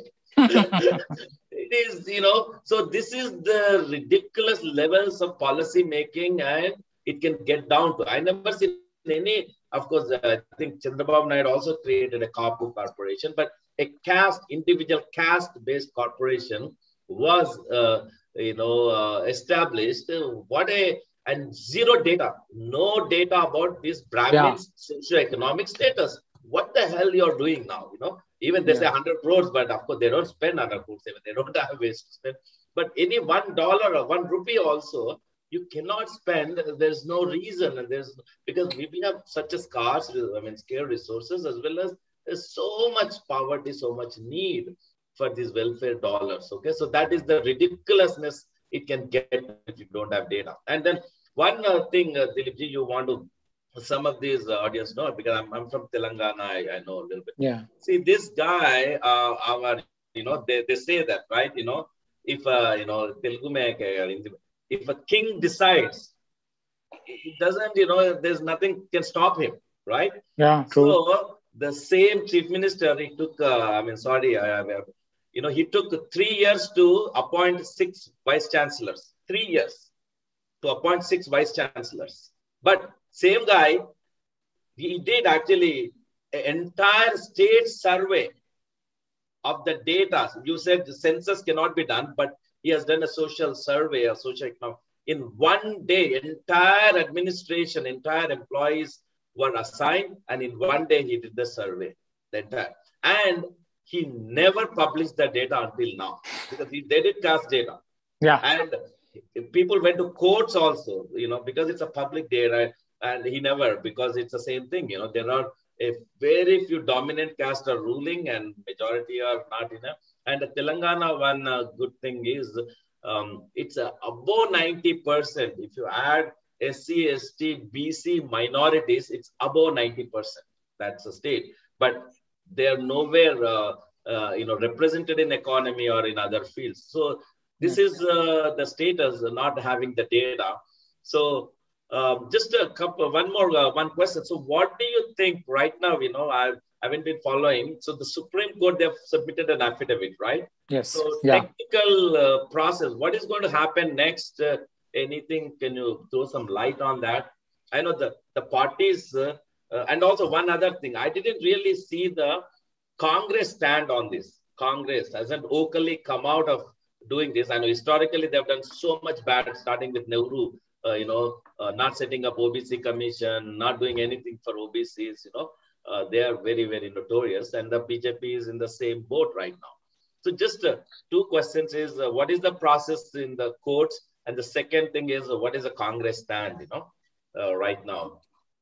It is, you know, so this is the ridiculous levels of policy making, and it can get down to, I never seen any, of course, uh, I think Chandrababu Naidu also created a Kapu corporation, but a caste, individual caste-based corporation was, uh, you know, uh, established. What a, and zero data, no data about this Brahmin's yeah. socioeconomic status. What the hell you're doing now, you know? Even they yeah. say one hundred crores, but of course they don't spend one hundred crores, they don't have ways to spend. But any one dollar or one rupee also, you cannot spend. There's no reason, and there's, because we, we have such a scarce, I mean, scarce resources, as well as there's so much poverty, so much need for these welfare dollars. Okay, so that is the ridiculousness it can get if you don't have data. And then one uh, thing, uh, Dilip ji, you want to, some of these uh, audience know, because I'm, I'm from Telangana, I, I know a little bit. Yeah. See, this guy, uh, our, you know, they, they say that, right? You know, if, uh, you know, Telugu mein, if a king decides, it doesn't, you know, there's nothing can stop him, right? Yeah, true. So the same chief minister, he took, uh, I mean, sorry, I, I, you know, he took three years to appoint six vice chancellors, three years to appoint six vice chancellors. But same guy, he did actually an entire state survey of the data. You said the census cannot be done, but he has done a social survey, a social economic. In one day, entire administration, entire employees were assigned, and in one day he did the survey. The entire, and he never published the data until now, because he, they did cast data. Yeah. And people went to courts also, you know, because it's a public data, and he never, because it's the same thing, you know, there are a very few dominant caste are ruling and majority are not enough. And the Telangana, one uh, good thing is, um, it's uh, above ninety percent. If you add S C, S T, B C minorities, it's above ninety percent. That's a state. But they're nowhere, uh, uh, you know, represented in economy or in other fields. So this is uh, the status, uh, not having the data. So um, just a couple, one more, uh, one question. So what do you think right now? You know, I haven't been following. So the Supreme Court, they've submitted an affidavit, right? Yes. So yeah. technical uh, process, what is going to happen next? Uh, anything? Can you throw some light on that? I know the, the parties, uh, uh, and also one other thing, I didn't really see the Congress stand on this. Congress hasn't vocally come out of doing this. I know historically they've done so much bad, starting with Nehru, uh, you know, uh, not setting up O B C commission, not doing anything for O B Cs, you know, uh, they are very, very notorious. And the B J P is in the same boat right now. So just uh, two questions is, uh, what is the process in the courts? And the second thing is, uh, what is the Congress stand, you know, uh, right now?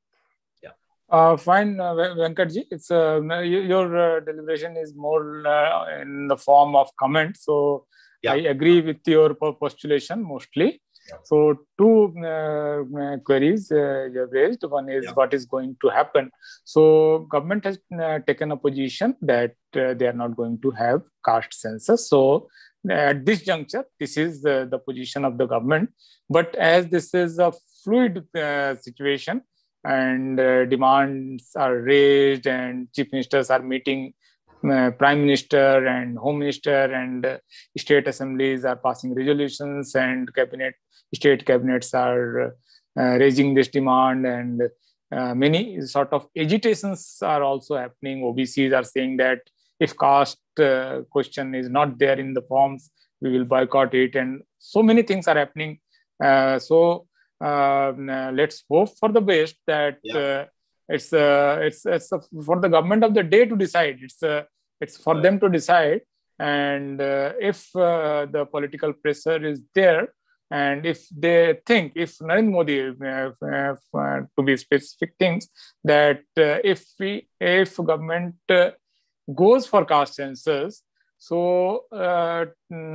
Uh, fine, uh, Venkatji. It's uh, your uh, deliberation is more uh, in the form of comment. So yeah. I agree with your postulation mostly. Yeah. So two uh, queries uh, you have raised. One is yeah. what is going to happen. So government has uh, taken a position that uh, they are not going to have caste census. So at this juncture, this is uh, the position of the government. But as this is a fluid uh, situation, and uh, demands are raised and chief ministers are meeting uh, prime minister and home minister, and uh, state assemblies are passing resolutions, and cabinet state cabinets are uh, raising this demand, and uh, many sort of agitations are also happening. O B Cs are saying that if caste uh, question is not there in the forms, we will boycott it, and so many things are happening. Uh, so Uh, let's hope for the best that yeah. uh, it's uh, it's it's uh, for the government of the day to decide. It's uh, it's for right. them to decide, and uh, if uh, the political pressure is there, and if they think, if Narendra Modi, uh, uh, to be specific things, that uh, if we if government uh, goes for caste census, so uh,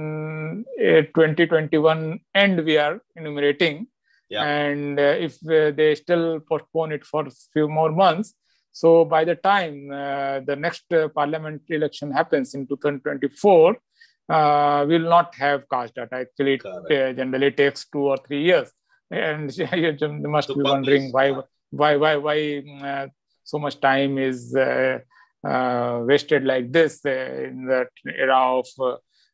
twenty twenty-one end we are enumerating. Yeah. And uh, if uh, they still postpone it for a few more months, so by the time uh, the next uh, parliamentary election happens in two thousand twenty-four, uh, we will not have caste data. Actually, it uh, generally takes two or three years. And you must be wondering why, why, why, why uh, so much time is uh, uh, wasted like this uh, in that era of uh,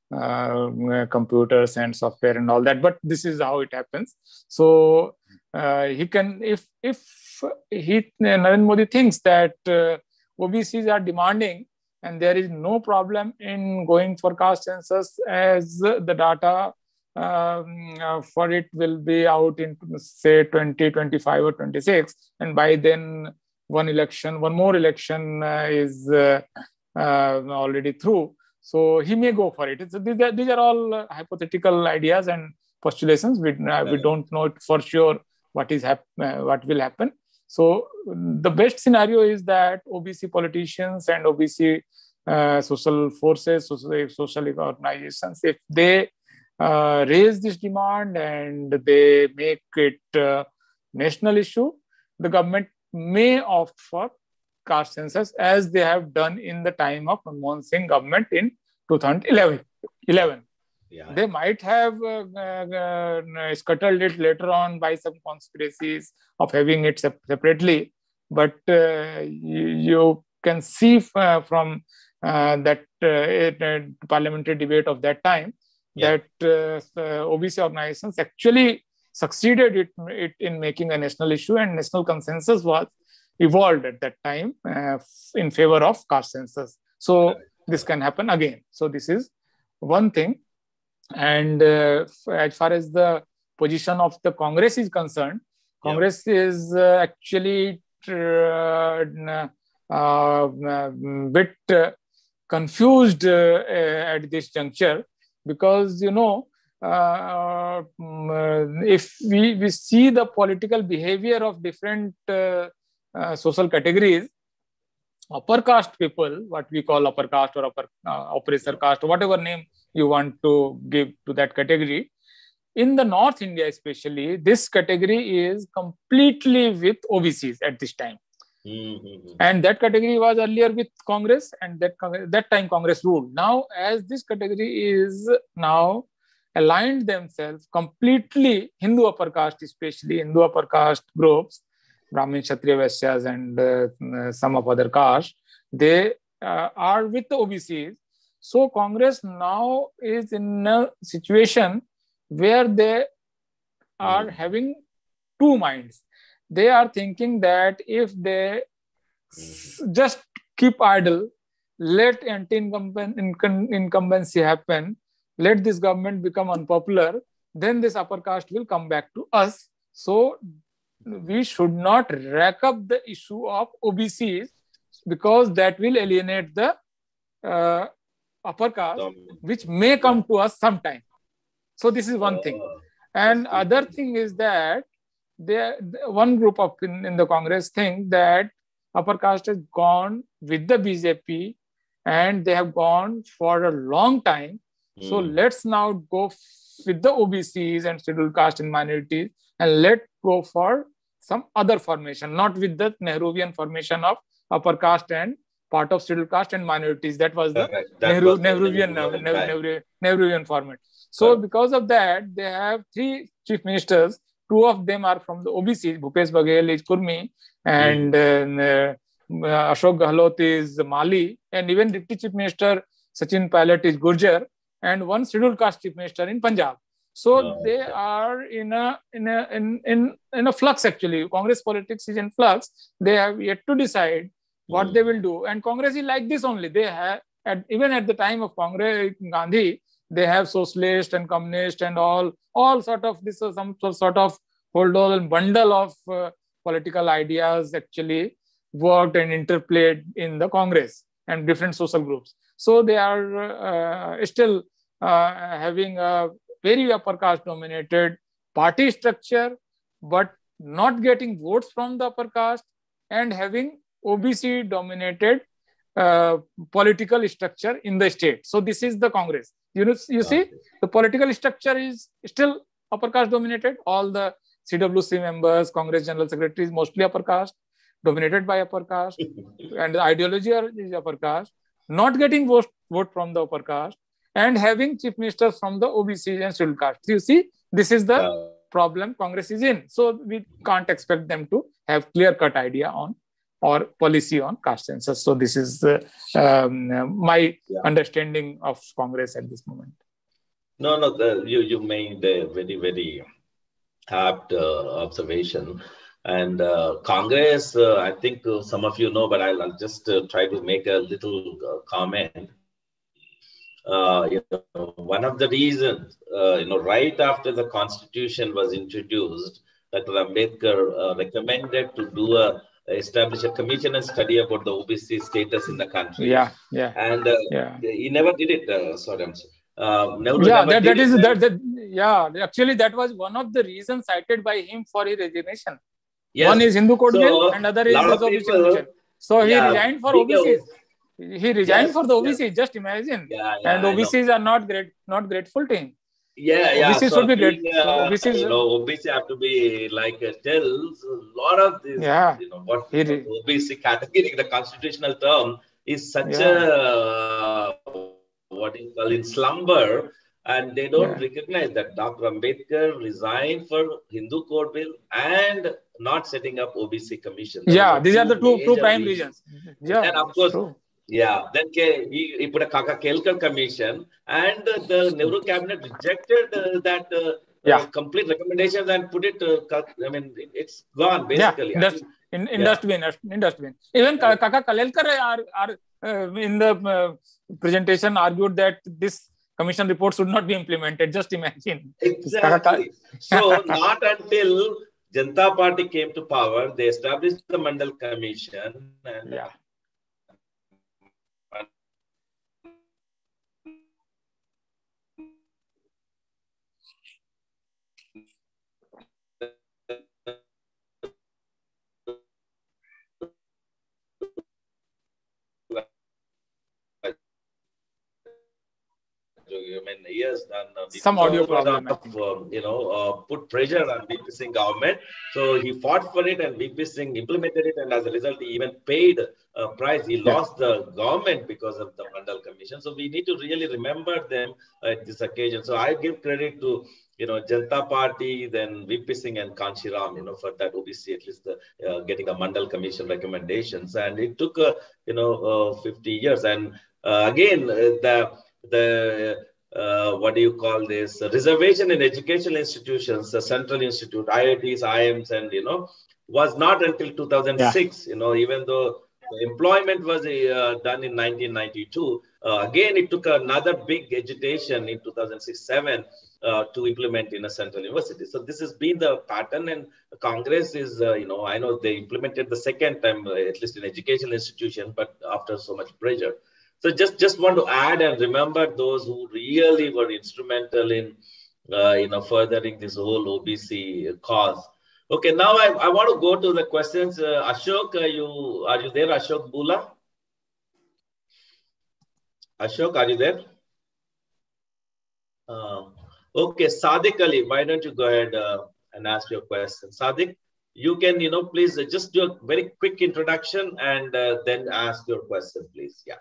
Uh, computers and software and all that, but this is how it happens. So uh, he can, if if he Narendra Modi thinks that uh, O B Cs are demanding and there is no problem in going for caste census, as the data um, uh, for it will be out in say twenty twenty-five or twenty-six, and by then one election, one more election uh, is uh, uh, already through. So he may go for it. It's, these, are, these are all uh, hypothetical ideas and postulations. We, uh, we don't know for sure what is hap- uh, what will happen. So the best scenario is that O B C politicians and O B C uh, social forces, social, social organizations, if they uh, raise this demand and they make it uh, national issue, the government may opt for caste census, as they have done in the time of Manmohan Singh government in two thousand eleven. Yeah. They might have uh, uh, scuttled it later on by some conspiracies of having it separately, but uh, you, you can see uh, from uh, that uh, parliamentary debate of that time yeah. that uh, O B C organizations actually succeeded it, it in making a national issue, and national consensus was evolved at that time uh, in favor of caste census. So this can happen again. So this is one thing. And uh, as far as the position of the Congress is concerned, Congress yeah. is uh, actually uh, uh, uh, bit uh, confused uh, at this juncture, because, you know, uh, if we, we see the political behavior of different uh, uh, social categories, upper caste people, what we call upper caste or upper uh, oppressor caste, or whatever name you want to give to that category, in the North India especially, this category is completely with O B Cs at this time. Mm-hmm. And that category was earlier with Congress, and that that time Congress ruled. Now, as this category is now aligned themselves completely, Hindu upper caste, especially Hindu upper caste groups, Brahmin, Kshatriya, Vaishyas, and uh, some of other castes, they uh, are with the O B Cs. So Congress now is in a situation where they are Mm-hmm. having two minds. They are thinking that if they Mm-hmm. just keep idle, let anti-incumbency happen, let this government become unpopular, then this upper caste will come back to us. So we should not rack up the issue of O B Cs, because that will alienate the uh, upper caste, which may come Yeah. to us sometime. So this is one thing. Oh, And other thing is that there one group of in, in the Congress think that upper caste has gone with the B J P and they have gone for a long time. Mm. So let's now go with the O B Cs and scheduled caste and minorities, and let go for some other formation, not with the Nehruvian formation of upper caste and part of scheduled caste and minorities. That was the Correct. That Nehru, was the Nehruvian, Nehruvian Nehru, time. Nehru, Nehruvian format. So Correct. because of that, they have three chief ministers. Two of them are from the O B Cs. Bhupesh Baghel is Kurmi, and Mm. uh, uh, Ashok Gehlot is Mali, and even Deputy Chief Minister Sachin Pilot is Gurjar, and one scheduled caste chief minister in Punjab. So Oh, they okay. are in a in a in, in in a flux. Actually, Congress politics is in flux. They have yet to decide what Mm. they will do, and Congress is like this only. They have at, even at the time of Congress Gandhi, they have socialist and communist and all all sort of this is some sort of hold all bundle of uh, political ideas actually worked and interplayed in the Congress and different social groups. So they are uh, still uh, having a very upper caste dominated party structure, but not getting votes from the upper caste, and having O B C dominated uh, political structure in the state. So this is the Congress. You know, you see, Okay. the political structure is still upper caste dominated. All the C W C members, Congress General Secretaries, mostly upper caste, dominated by upper caste, and the ideology is upper caste, not getting vote, vote from the upper caste, and having chief ministers from the O B C and scheduled caste. You see, this is the Yeah. problem Congress is in. So we can't expect them to have clear-cut idea on or policy on caste census. So this is uh, um, my Yeah. understanding of Congress at this moment. No, no, the, you, you made a very, very apt uh, observation. And uh, Congress, uh, I think uh, some of you know, but I'll, I'll just uh, try to make a little uh, comment. Uh, you know, one of the reasons, uh, you know, right after the Constitution was introduced, Doctor Ambedkar uh, recommended to do a establish a commission and study about the O B C status in the country. Yeah, yeah, And uh, yeah. he never did it. Uh, sorry, I'm sorry. Uh, Nehru Yeah, never that, did that is it. that, that yeah. Actually, that was one of the reasons cited by him for his resignation. Yes. One is Hindu Code Bill, So and other a is lot his of O B C people, commission. So he yeah, resigned for being a- O B Cs. He resigned Yes, for the O B C. yes. Just imagine. Yeah, yeah, And I know. O B Cs are not great, not grateful to him. Yeah, yeah. O B Cs So should be being, great. So uh, O B Cs, you know, O B C have to be like uh, tells a lot of this, yeah. you know, what He, O B C category, the constitutional term is such yeah, a uh, what you call in slumber, and they don't yeah, recognize that Doctor Ambedkar resigned for Hindu Code Bill and not setting up O B C commission. Those yeah. are These are two the two two major prime reasons. reasons. Yeah, And of that's course, true. yeah, then K, he, he put a Kaka Kelkar commission, and uh, the Nehru cabinet rejected uh, that uh, Yeah, uh, complete recommendations and put it. Uh, cut- I mean, it, it's gone yeah. basically. In, I dust, think, in, in yeah, dustbin, in dustbin. Even uh, Kaka Kalelkar are are uh, in the uh, presentation argued that this commission report should not be implemented. Just imagine. This Kaka. exactly. So not until Janata Party came to power, they established the Mandal Commission, and Yeah. I mean, years done uh, some audio so, problem, uh, I think. uh, you know, uh, put pressure on V P Singh government. So he fought for it, and V P Singh implemented it, and as a result, he even paid a price. He Yeah. lost the government because of the Mandal Commission. So we need to really remember them at this occasion. So I give credit to, you know, Janata Party, then V P Singh and Kanshi Ram, you know, for that O B C, at least the, uh, getting the Mandal Commission recommendations. And it took, uh, you know, uh, fifty years. And uh, again, uh, the the uh, what do you call this? Uh, reservation in educational institutions, the Central Institute, I I Ts, I I Ms, and, you know, was not until two thousand six, yeah. You know, even though the employment was uh, done in nineteen ninety-two, uh, again, it took another big agitation in two thousand six seven uh, to implement in a central university. So this has been the pattern, and Congress is, uh, you know, I know they implemented the second time, uh, at least in educational institution, but after so much pressure. So just, just want to add and remember those who really were instrumental in, uh, you know, furthering this whole O B C cause. Okay, now I, I want to go to the questions. Uh, Ashok, are you, are you there, Ashok Bula? Ashok, are you there? Uh, okay, Sadiq Ali, why don't you go ahead uh, and ask your question? Sadiq, you can, you know, please uh, just do a very quick introduction and uh, then ask your question, please. Yeah.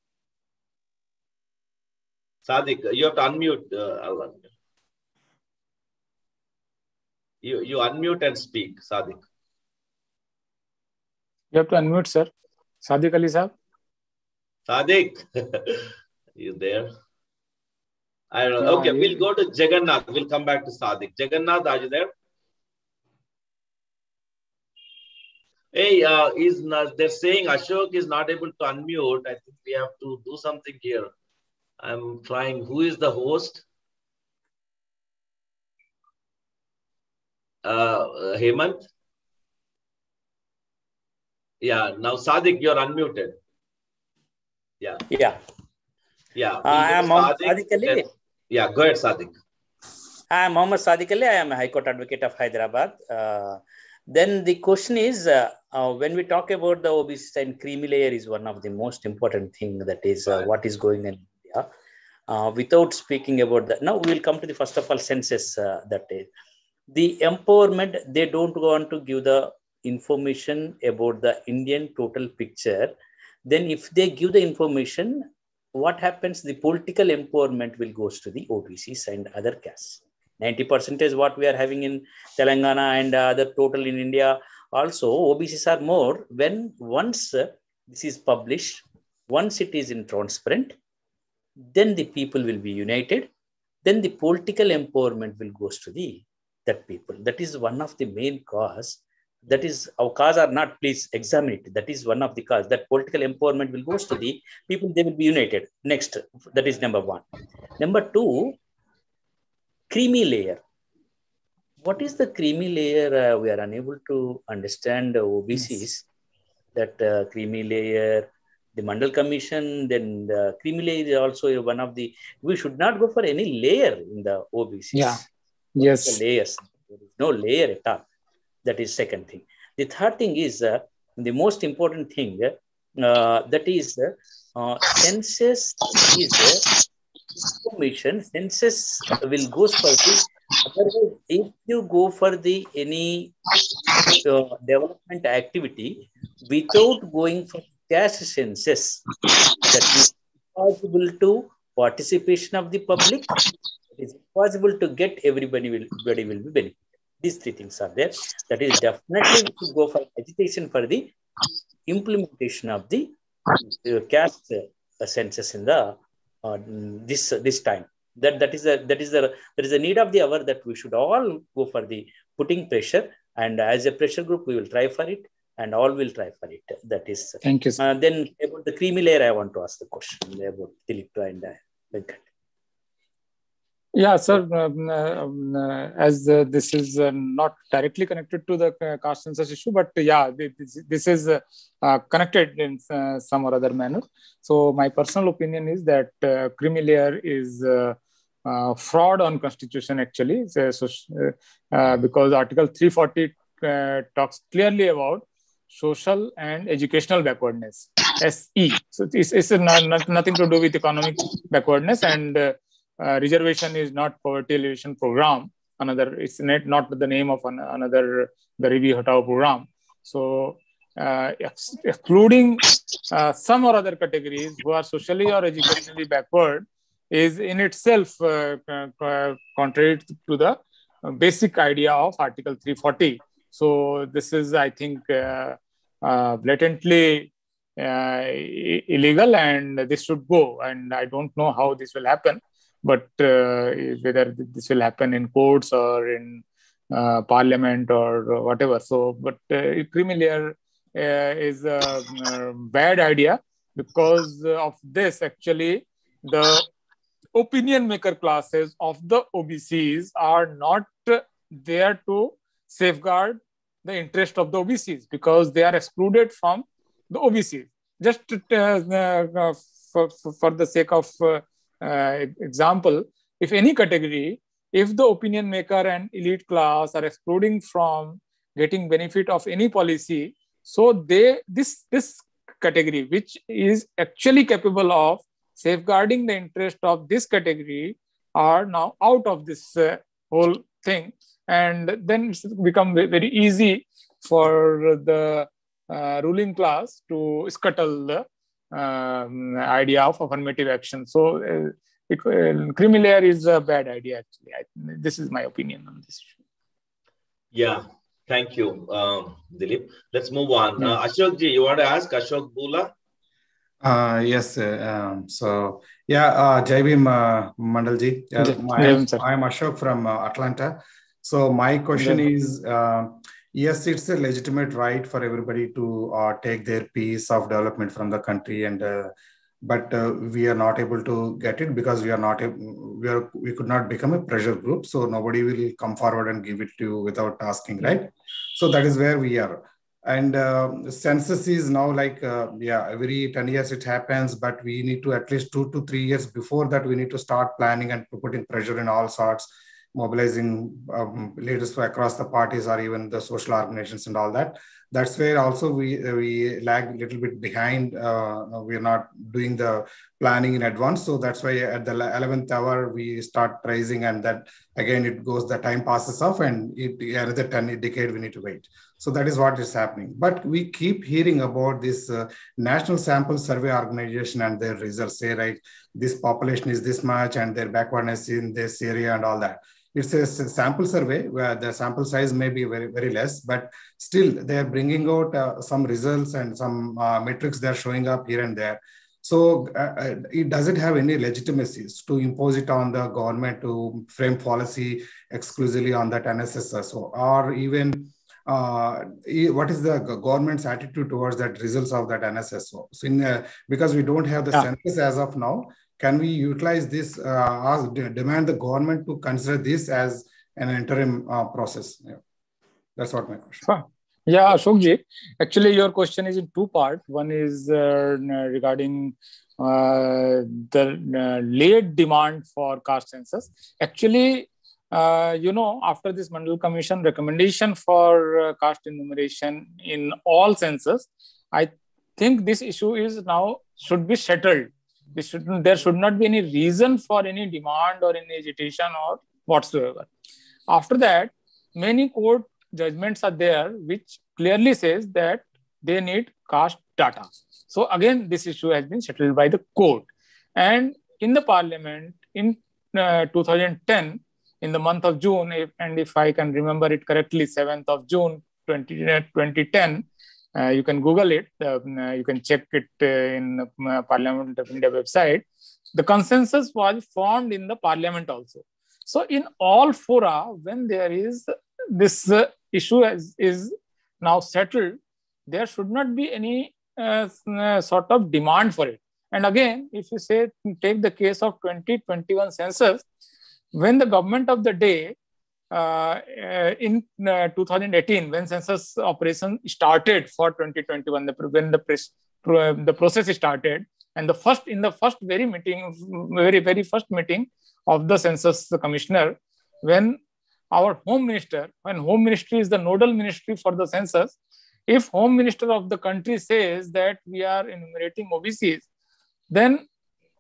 Sadiq, you have to unmute. Uh, you, you unmute and speak, Sadiq. You have to unmute, sir. Sadiq Ali sir. Sadiq, you there? I don't know. Okay, we'll go to Jagannath. We'll come back to Sadiq. Jagannath, are you there? Hey, uh, is not, they're saying Ashok is not able to unmute. I think we have to do something here. I'm trying. Who is the host? Uh, Hemant? Yeah, now Sadiq, you're unmuted. Yeah. Yeah. Yeah. Uh, I am Mohammed Sadiq Ali. Yeah, go ahead, Sadiq. I am Mohammed Sadiq Ali. I am a High Court Advocate of Hyderabad. Uh, then the question is, uh, uh, when we talk about the O B C and creamy layer is one of the most important thing that is uh, what is going on in India. Uh, without speaking about that, now we will come to the first of all census uh, that is. The empowerment, they don't want to give the information about the Indian total picture. Then if they give the information, what happens? The political empowerment will goes to the O B Cs and other castes. ninety percent is what we are having in Telangana and other total in India. Also, O B Cs are more when once uh, this is published, once it is in transparent, then the people will be united. Then the political empowerment will goes to the that people. That is one of the main cause. That is, our cause are not, please examine it. That is one of the cause. That political empowerment will goes to the people, they will be united. Next, that is number one. Number two, creamy layer. What is the creamy layer? Uh, we are unable to understand uh, O B Cs. Yes. That uh, creamy layer, the Mandal Commission, then the creamy layer is also one of the, we should not go for any layer in the O B Cs. Yeah. Yes. The layers. There is no layer at all. That is second thing. The third thing is uh, the most important thing uh, that is uh, census is uh, information. Census will go for the, otherwise if you go for the any uh, development activity without going for caste census, that is possible to participation of the public. It is possible to get everybody will, everybody will be benefited. These three things are there. That is definitely to go for agitation for the implementation of the uh, caste uh, census in the uh, this uh, this time. That that is a that is the there is a need of the hour that we should all go for the putting pressure, and as a pressure group we will try for it, and all will try for it. That is. Thank you. Uh, then about the creamy layer, I want to ask the question about Dilip and uh, Venkat. Yeah, sir. Um, uh, as uh, this is uh, not directly connected to the uh, caste census issue, but uh, yeah, this, this is uh, uh, connected in uh, some or other manner. So my personal opinion is that uh, creamy layer is uh, uh, fraud on constitution actually. So, so uh, because Article three forty uh, talks clearly about social and educational backwardness, S E. So it's, it's not, not, nothing to do with economic backwardness, and uh, uh, reservation is not poverty alleviation program. Another, it's not, not the name of an, another Garibi Hatao program. So uh, ex excluding uh, some or other categories who are socially or educationally backward is in itself uh, uh, contrary to the basic idea of Article three forty. So this is, I think, uh, uh, blatantly uh, illegal, and this should go. And I don't know how this will happen, but uh, whether this will happen in courts or in uh, parliament or whatever. So, but uh, creamy layer uh, is a, a bad idea. Because of this, actually, the opinion maker classes of the O B Cs are not there to safeguard the interest of the O B Cs, because they are excluded from the O B Cs. Just uh, uh, for, for the sake of uh, uh, example, if any category, if the opinion maker and elite class are excluding from getting benefit of any policy, so they this this category, which is actually capable of safeguarding the interest of this category, are now out of this uh, whole thing. And then it's become very easy for the uh, ruling class to scuttle the um, idea of affirmative action. So uh, it, uh, creamy layer is a bad idea, actually. I, this is my opinion on this issue. Yeah, thank you, um, Dilip. Let's move on. Yeah. Uh, Ashok ji, you want to ask Ashok Bula? Uh, yes. Uh, um, so, yeah, uh, Jai Bhim uh, Mandalji. Uh, I'm, I'm Ashok from uh, Atlanta. So, my question yeah. is, uh, yes, it's a legitimate right for everybody to uh, take their piece of development from the country, and uh, but uh, we are not able to get it because we are not we are we could not become a pressure group. So nobody will come forward and give it to you without asking, right? So that is where we are. And uh, census is now like, uh, yeah, every ten years it happens, but we need to at least two to three years before that, we need to start planning and putting pressure in all sorts, mobilizing um, leaders across the parties or even the social organizations and all that. That's where also we we lag a little bit behind. Uh, we're not doing the planning in advance. So that's why at the eleventh hour, we start pricing, and that again, it goes, the time passes off, and it, another ten decade, we need to wait. So that is what is happening. But we keep hearing about this uh, National Sample Survey Organization and their results say, right, this population is this much and their backwardness in this area and all that. It's a sample survey where the sample size may be very, very less, but still they are bringing out uh, some results and some uh, metrics that are showing up here and there. So uh, it doesn't have any legitimacy to impose it on the government to frame policy exclusively on that N S S S O, or even uh, what is the government's attitude towards that results of that N S S O. So in, uh, because we don't have the yeah. census as of now, can we utilize this, uh, ask, demand the government to consider this as an interim uh, process? Yeah. That's what my question. Huh. Yeah, Ashokji, actually your question is in two parts. One is uh, regarding uh, the uh, late demand for caste census. Actually, uh, you know, after this Mandal Commission recommendation for uh, caste enumeration in all census, I think this issue is now should be settled. This should, there should not be any reason for any demand or any agitation or whatsoever. After that, many court judgments are there which clearly says that they need caste data. So again, this issue has been settled by the court. And in the parliament in uh, two thousand ten, in the month of June, if, and if I can remember it correctly, seventh of June twenty ten, Uh, you can Google it, uh, you can check it uh, in the uh, Parliament of India website. The consensus was formed in the parliament also. So in all fora, when there is this uh, issue is, is now settled, there should not be any uh, uh, sort of demand for it. And again, if you say, take the case of twenty twenty-one census, when the government of the day Uh, uh, in uh, two thousand eighteen, when census operation started for twenty twenty-one, the, when the, press, uh, the process started, and the first in the first very meeting, very very first meeting of the census commissioner, when our home minister, when home ministry is the nodal ministry for the census, if home minister of the country says that we are enumerating O B Cs, then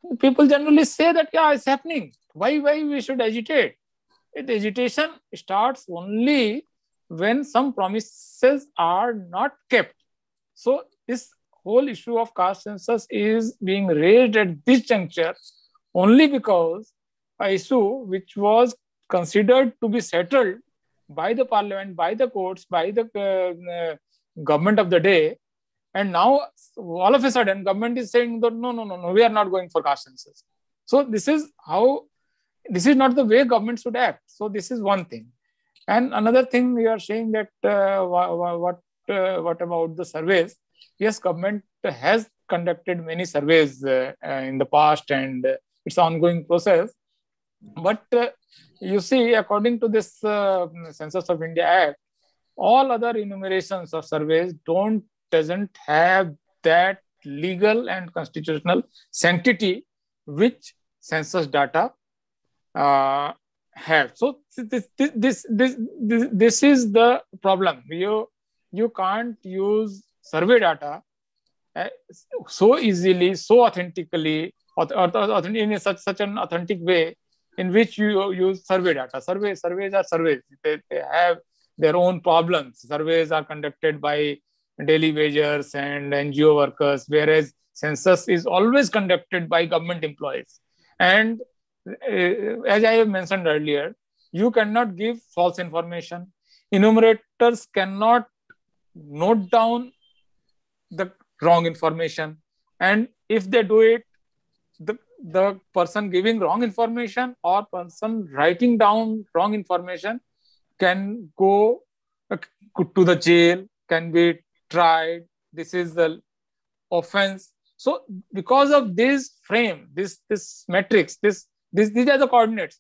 people generally say that, yeah, it's happening. Why, why we should agitate? The agitation starts only when some promises are not kept. So this whole issue of caste census is being raised at this juncture only because an issue which was considered to be settled by the parliament, by the courts, by the uh, uh, government of the day, and now all of a sudden government is saying that no, no, no, no, we are not going for caste census. So this is how, this is not the way government should act. So this is one thing. And another thing, we are saying that uh, what uh, what about the surveys? Yes, government has conducted many surveys uh, uh, in the past, and uh, it's an ongoing process. But uh, you see, according to this uh, Census of India Act, all other enumerations of surveys don't doesn't have that legal and constitutional sanctity which census data uh, have. So this this, this this this this is the problem. You you can't use survey data uh, so easily, so authentically, or, or, or in such such an authentic way in which you use survey data. Survey surveys are surveys. They, they have their own problems. Surveys are conducted by daily wagers and N G O workers, whereas census is always conducted by government employees. And uh, as I have mentioned earlier, you cannot give false information. Enumerators cannot note down the wrong information. And if they do it, the, the person giving wrong information or person writing down wrong information can go uh, to the jail, can be tried. This is the offense. So because of this frame, this this matrix, this, this these are the coordinates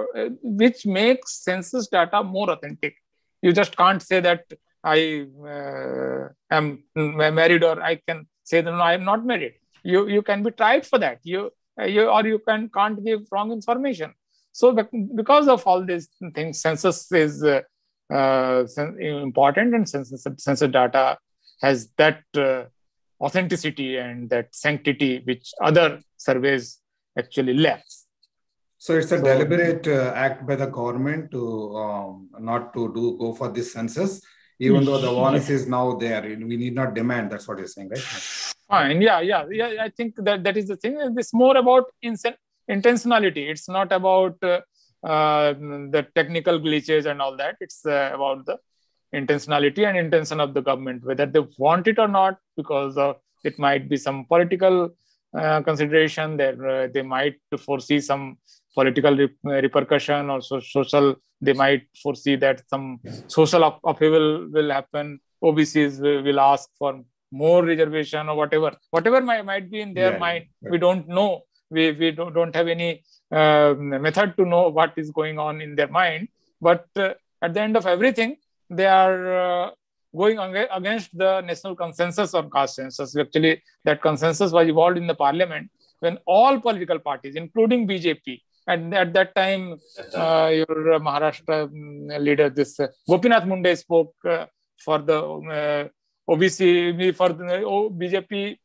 which makes census data more authentic. You just can't say that I uh, am married, or I can say that no, I am not married. You you can be tried for that. You you or you can can't give wrong information. So because of all these things, census is uh, uh, important, and census census data has that uh, authenticity and that sanctity which other surveys actually lacks. So it's a so, deliberate uh, act by the government to um, not to do go for this census, even though the onus is now there. We need not demand. That's what you're saying, right? Fine. Yeah, yeah, yeah. I think that that is the thing. It's more about intentionality. It's not about uh, uh, the technical glitches and all that. It's uh, about the intentionality and intention of the government, whether they want it or not, because of, it might be some political uh, consideration that uh, they might foresee some political re repercussion or so social, they might foresee that some social up upheaval will happen. O B Cs will, will ask for more reservation or whatever, whatever might, might be in their yeah, mind. Right. We don't know. We, we don't, don't have any uh, method to know what is going on in their mind. But uh, at the end of everything, they are uh, going against the national consensus on caste census. Actually, that consensus was evolved in the parliament when all political parties, including B J P, and at that time, uh, your uh, Maharashtra leader, this uh, Gopinath Munde spoke uh, for the uh, O B C, for the oh, B J P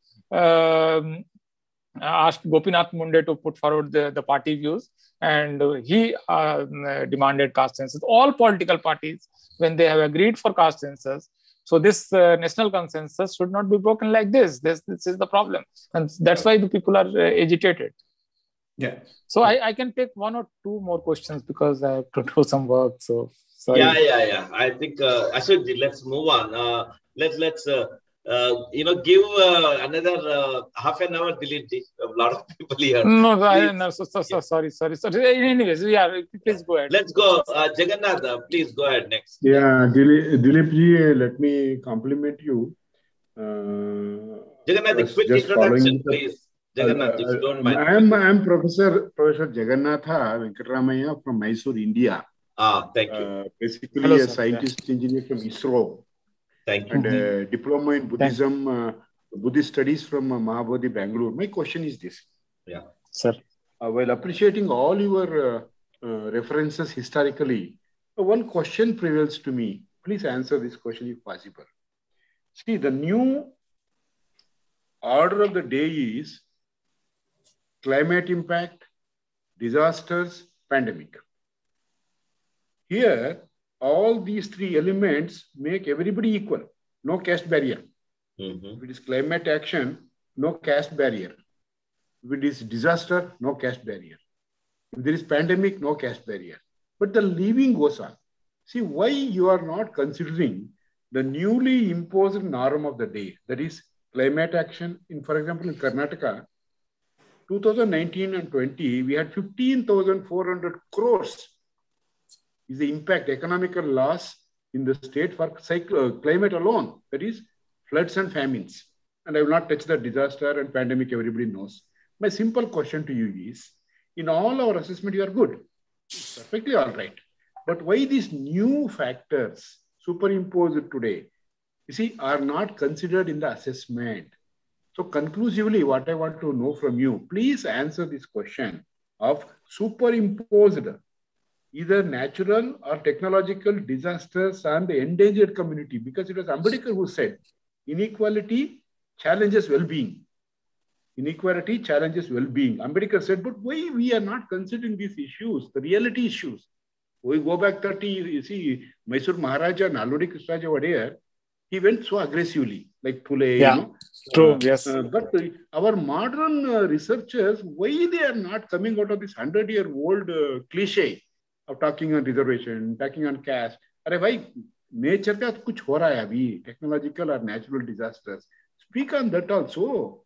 um, asked Gopinath Munde to put forward the, the party views, and he uh, demanded caste census. All political parties, when they have agreed for caste census, so this uh, national consensus should not be broken like this. This, this is the problem. And that's why the people are uh, agitated. Yeah. So I, I can take one or two more questions because I have to do some work. So sorry. Yeah, yeah, yeah. I think, uh, Ashok, let's move on. Uh, let's, let's uh, uh, you know, give uh, another uh, half an hour, Dilip ji. A lot of people here. No, I, no so, so, so, sorry, sorry, sorry. Anyways, yeah, please go ahead. Let's go. Uh, Jagannath, uh, please go ahead next. Yeah, Dilip, Dilip ji, let me compliment you. Uh, Jagannath, quick introduction, please. Jagannath, uh, if you don't mind. I am, I am Professor Professor Jagannatha Venkatramaya from Mysore, India. Ah, thank you. Uh, basically, Hello, a sir. scientist yeah. engineer from ISRO. Thank you. And a diploma in Buddhism, uh, Buddhist studies from uh, Mahabodhi, Bangalore. My question is this. Yeah, sir. Uh, while appreciating all your uh, uh, references historically, uh, one question prevails to me. Please answer this question if possible. See, the new order of the day is climate impact, disasters, pandemic. Here, all these three elements make everybody equal. No caste barrier. Mm-hmm. If it is climate action, no caste barrier. If it is disaster, no caste barrier. If there is pandemic, no caste barrier. But the living goes on. See, why you are not considering the newly imposed norm of the day, that is climate action. In, for example, in Karnataka, two thousand nineteen and twenty, we had fifteen thousand four hundred crores is the impact, economical loss in the state for cycle, uh, climate alone, that is floods and famines. And I will not touch the disaster and pandemic, everybody knows. My simple question to you is, in all our assessment, you are good. Perfectly all right. But why these new factors superimposed today, you see, are not considered in the assessment? So conclusively, what I want to know from you, please answer this question of superimposed either natural or technological disasters on the endangered community, because it was Ambedkar who said, inequality challenges well-being. Inequality challenges well-being. Ambedkar said, but why we are not considering these issues, the reality issues? We go back thirty, you see, Mysore Maharaja, Naluri Krishnaraja Wadiyar, he went so aggressively, like Phule, yeah, you know. True, uh, yes. Uh, but uh, our modern uh, researchers, why they are not coming out of this hundred-year-old uh, cliche of talking on reservation, talking on caste? Arey bhai, nature ka kuch ho raha hai abhi, technological or natural disasters. Speak on that also.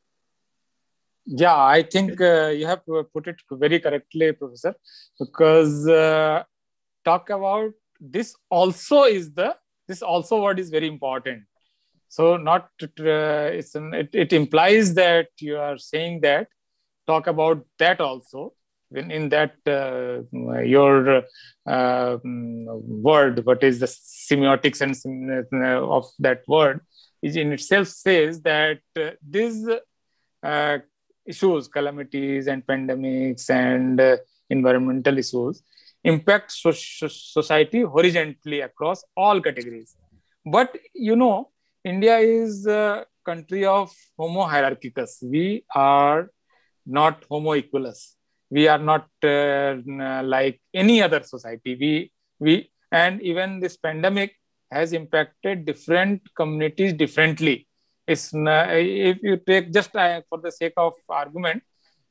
Yeah, I think uh, you have put it very correctly, Professor, because uh, talk about this also is the, this also what is very important. So not, uh, it's an, it, it implies that you are saying that, talk about that also. When in that uh, your uh, word, what is the semiotics and uh, of that word, is in itself says that uh, these uh, issues, calamities and pandemics and uh, environmental issues impact so society horizontally across all categories. But you know, India is a country of homo hierarchicus. We are not homo equalus. We are not uh, like any other society. We, we, and even this pandemic has impacted different communities differently. It's, uh, if you take just uh, for the sake of argument,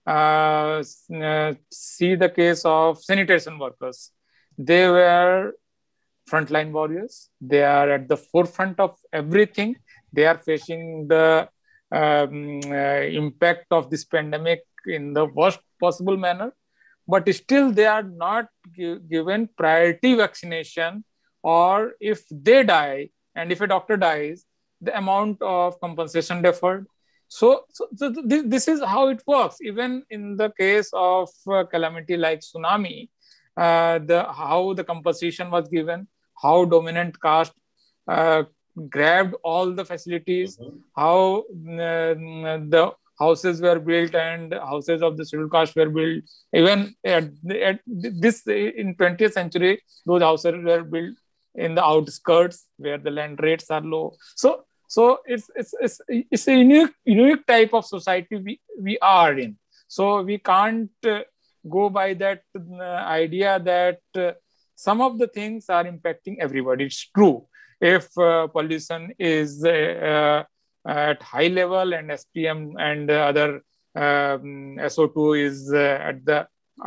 uh, uh, see the case of sanitation workers. They were frontline warriors. They are at the forefront of everything. They are facing the um, uh, impact of this pandemic in the worst possible manner, but still they are not gi given priority vaccination, or if they die and if a doctor dies, the amount of compensation deferred. So, so, so th this is how it works. Even in the case of uh, calamity like tsunami, uh, the how the compensation was given, how dominant caste uh, grabbed all the facilities, mm-hmm. how uh, the houses were built and houses of the scheduled caste were built. Even at, at this in twentieth century, those houses were built in the outskirts where the land rates are low. So, so it's it's it's, it's a unique unique type of society we, we are in. So we can't uh, go by that uh, idea that uh, some of the things are impacting everybody. It's true. If uh, pollution is uh, at high level and S P M and other um, S O two is uh, at the,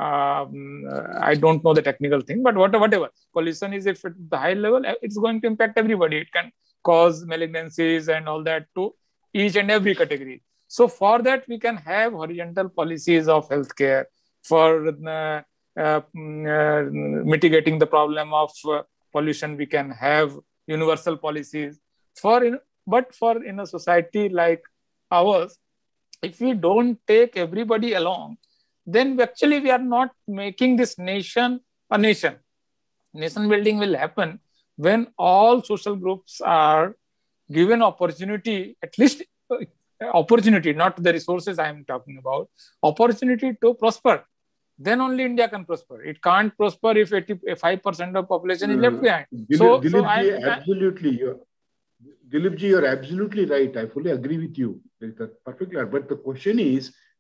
um, I don't know the technical thing, but whatever, whatever. Pollution is if at the high level, it's going to impact everybody. It can cause malignancies and all that to each and every category. So for that, we can have horizontal policies of healthcare for uh, uh, uh, mitigating the problem of uh, pollution. We can have universal policies for, in, but for in a society like ours, if we don't take everybody along, then actually we are not making this nation a nation. Nation building will happen when all social groups are given opportunity, at least uh, opportunity, not the resources I am talking about, opportunity to prosper. Then only India can prosper. It can't prosper if eighty-five percent of population is left behind. Dilip, so, Dilip so ji, I'm, absolutely. You're, Dilip ji, you're absolutely right. I fully agree with you. That's perfectly right. But the question is,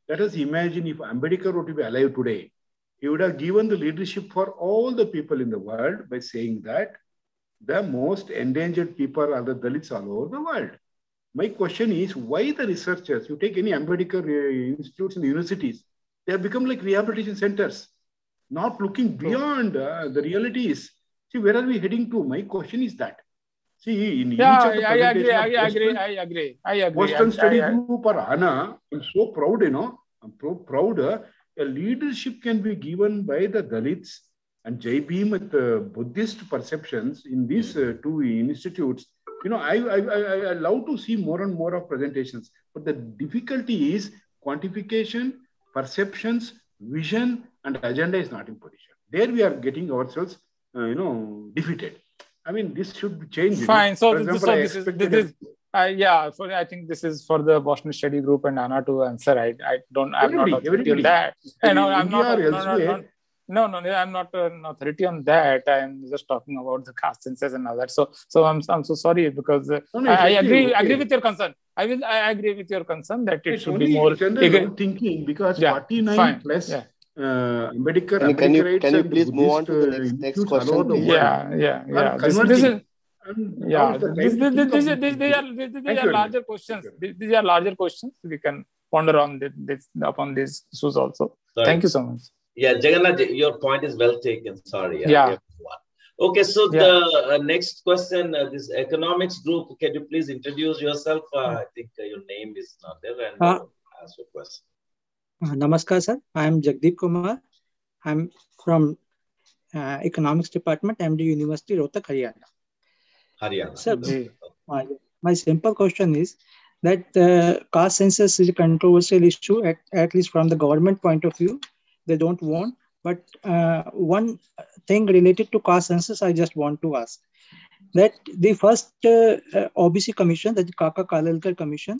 Let us imagine if Ambedkar were to be alive today, he would have given the leadership for all the people in the world by saying that the most endangered people are the Dalits all over the world. My question is, why the researchers, you take any Ambedkar institutes in the universities, they have become like rehabilitation centers, not looking beyond uh, the realities. See, where are we heading to? My question is that. See, in yeah, each of the I, I agree, I Boston, agree, I agree, I agree. Boston I, Study I, I, Group or ANA, I'm so proud, you know, I'm so proud. Uh, a leadership can be given by the Dalits and Jai Bhim with uh, Buddhist perceptions in these uh, two institutes. You know, I, I, I, I love to see more and more of presentations, but the difficulty is quantification, perceptions, vision, and agenda is not in position. There we are getting ourselves, uh, you know, defeated. I mean, this should change. Fine. So, for this, example, so I this is, expected this is uh, yeah, so I think this is for the Boston Study Group and ANA to answer. I, I don't, I'm everybody, not authority on everybody. that. I And mean, no, I'm India not, or no, no, elsewhere. no, no, no, I'm not an authority on that. I'm just talking about the caste census and all that. So, so I'm, I'm so sorry because uh, No, no, I, I agree, okay. agree with your concern. I will, I agree with your concern that it it's should be more general thinking because yeah, forty-nine fine. plus Yeah. uh, Ambedkar, can, can you can you and please move on to the uh, next next question, all over the please? world Yeah, yeah, yeah. This, converging. this is And yeah. the This, this, this, this, these, these are these, these are larger much. questions. These, these are larger questions. We can ponder on this, this upon these issues also. Sorry. Thank you so much. Yeah, Jagannath, your point is well taken. Sorry. Yeah. Okay, so yeah. the uh, next question, uh, this economics group, can you please introduce yourself? Uh, I think uh, your name is not there, and uh, uh, ask your question. Uh, namaskar, sir. I am Jagdeep Kumar. I'm from uh, economics department, M D University, Rohtak, Haryana. Haryana. Sir, my, my simple question is that uh, caste census is a controversial issue, at, at least from the government point of view. They don't want. But uh, one thing related to caste census, I just want to ask that the first uh, uh, O B C commission, that the Kaka Kalalkar commission,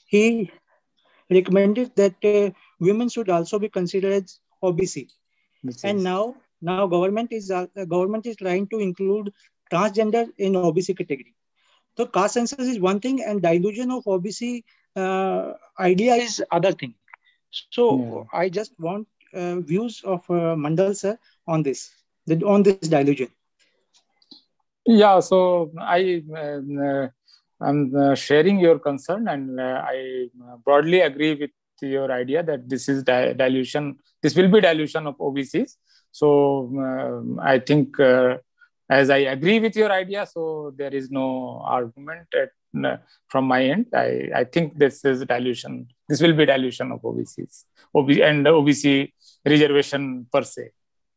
he recommended that uh, women should also be considered as O B C. This and is. now, now government is uh, government is trying to include transgender in O B C category. So caste census is one thing, and dilution of O B C uh, idea is other thing. So yeah. I just want uh, views of uh, Mandal sir on this, on this dilution. Yeah. So I. Uh, I'm uh, sharing your concern, and uh, I broadly agree with your idea that this is di dilution. This will be dilution of O B Cs. So uh, I think, uh, as I agree with your idea, so there is no argument at, uh, from my end. I, I think this is dilution. This will be dilution of O B Cs, O B and O B C reservation per se.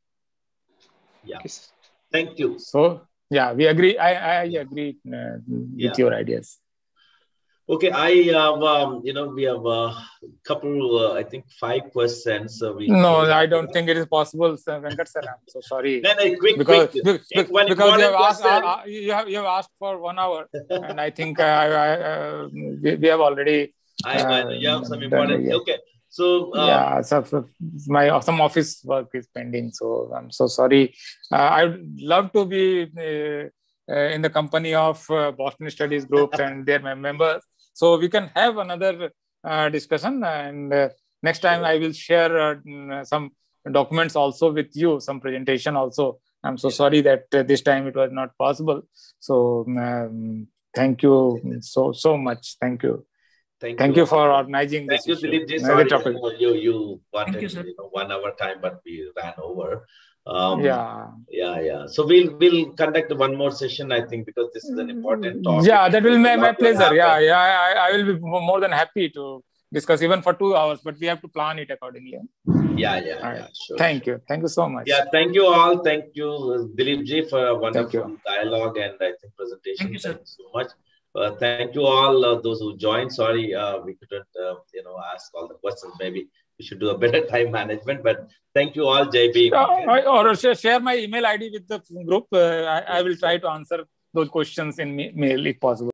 Yeah. Thank you. So. Yeah, we agree. I, I agree uh, with yeah. your ideas. Okay, I have, um, you know, we have a couple, uh, I think five questions. So we no, I don't think it is possible, sir. Venkat sir. I'm so sorry. No, no, quick, because, quick. Because, because you, have asked, uh, you, have, you have asked for one hour. And I think uh, I, uh, we, we have already... I, uh, I know you have some important... Yeah. Okay. So, um, yeah, so, so my some office work is pending, so I'm so sorry. Uh, I would love to be uh, uh, in the company of uh, Boston Studies Group and their members, so we can have another uh, discussion. And uh, next time I will share uh, some documents also with you, some presentation also. I'm so sorry that uh, this time it was not possible. So um, thank you so so much. Thank you. Thank, Thank you. you for organizing Thank this. you, Dilip. Sorry, you, you wanted you, you know, one hour time, but we ran over. Um, yeah. Yeah, yeah. So we'll we'll conduct one more session, I think, because this is an important topic. Yeah, that will be my pleasure. Yeah, yeah. I, I will be more than happy to discuss even for two hours, but we have to plan it accordingly. Yeah, yeah, right. yeah. Sure. Thank sure. you. Thank you so much. Yeah, thank you all. Thank you, Dilip ji, for a wonderful dialogue and I think presentation. Thank you, sir. Thank you so much. Uh, thank you all uh, those who joined. Sorry, uh, we couldn't, uh, you know, ask all the questions. Maybe we should do a better time management. But thank you all, J B. Uh, or share my email I D with the group. Uh, I, I will try to answer those questions in mail if possible.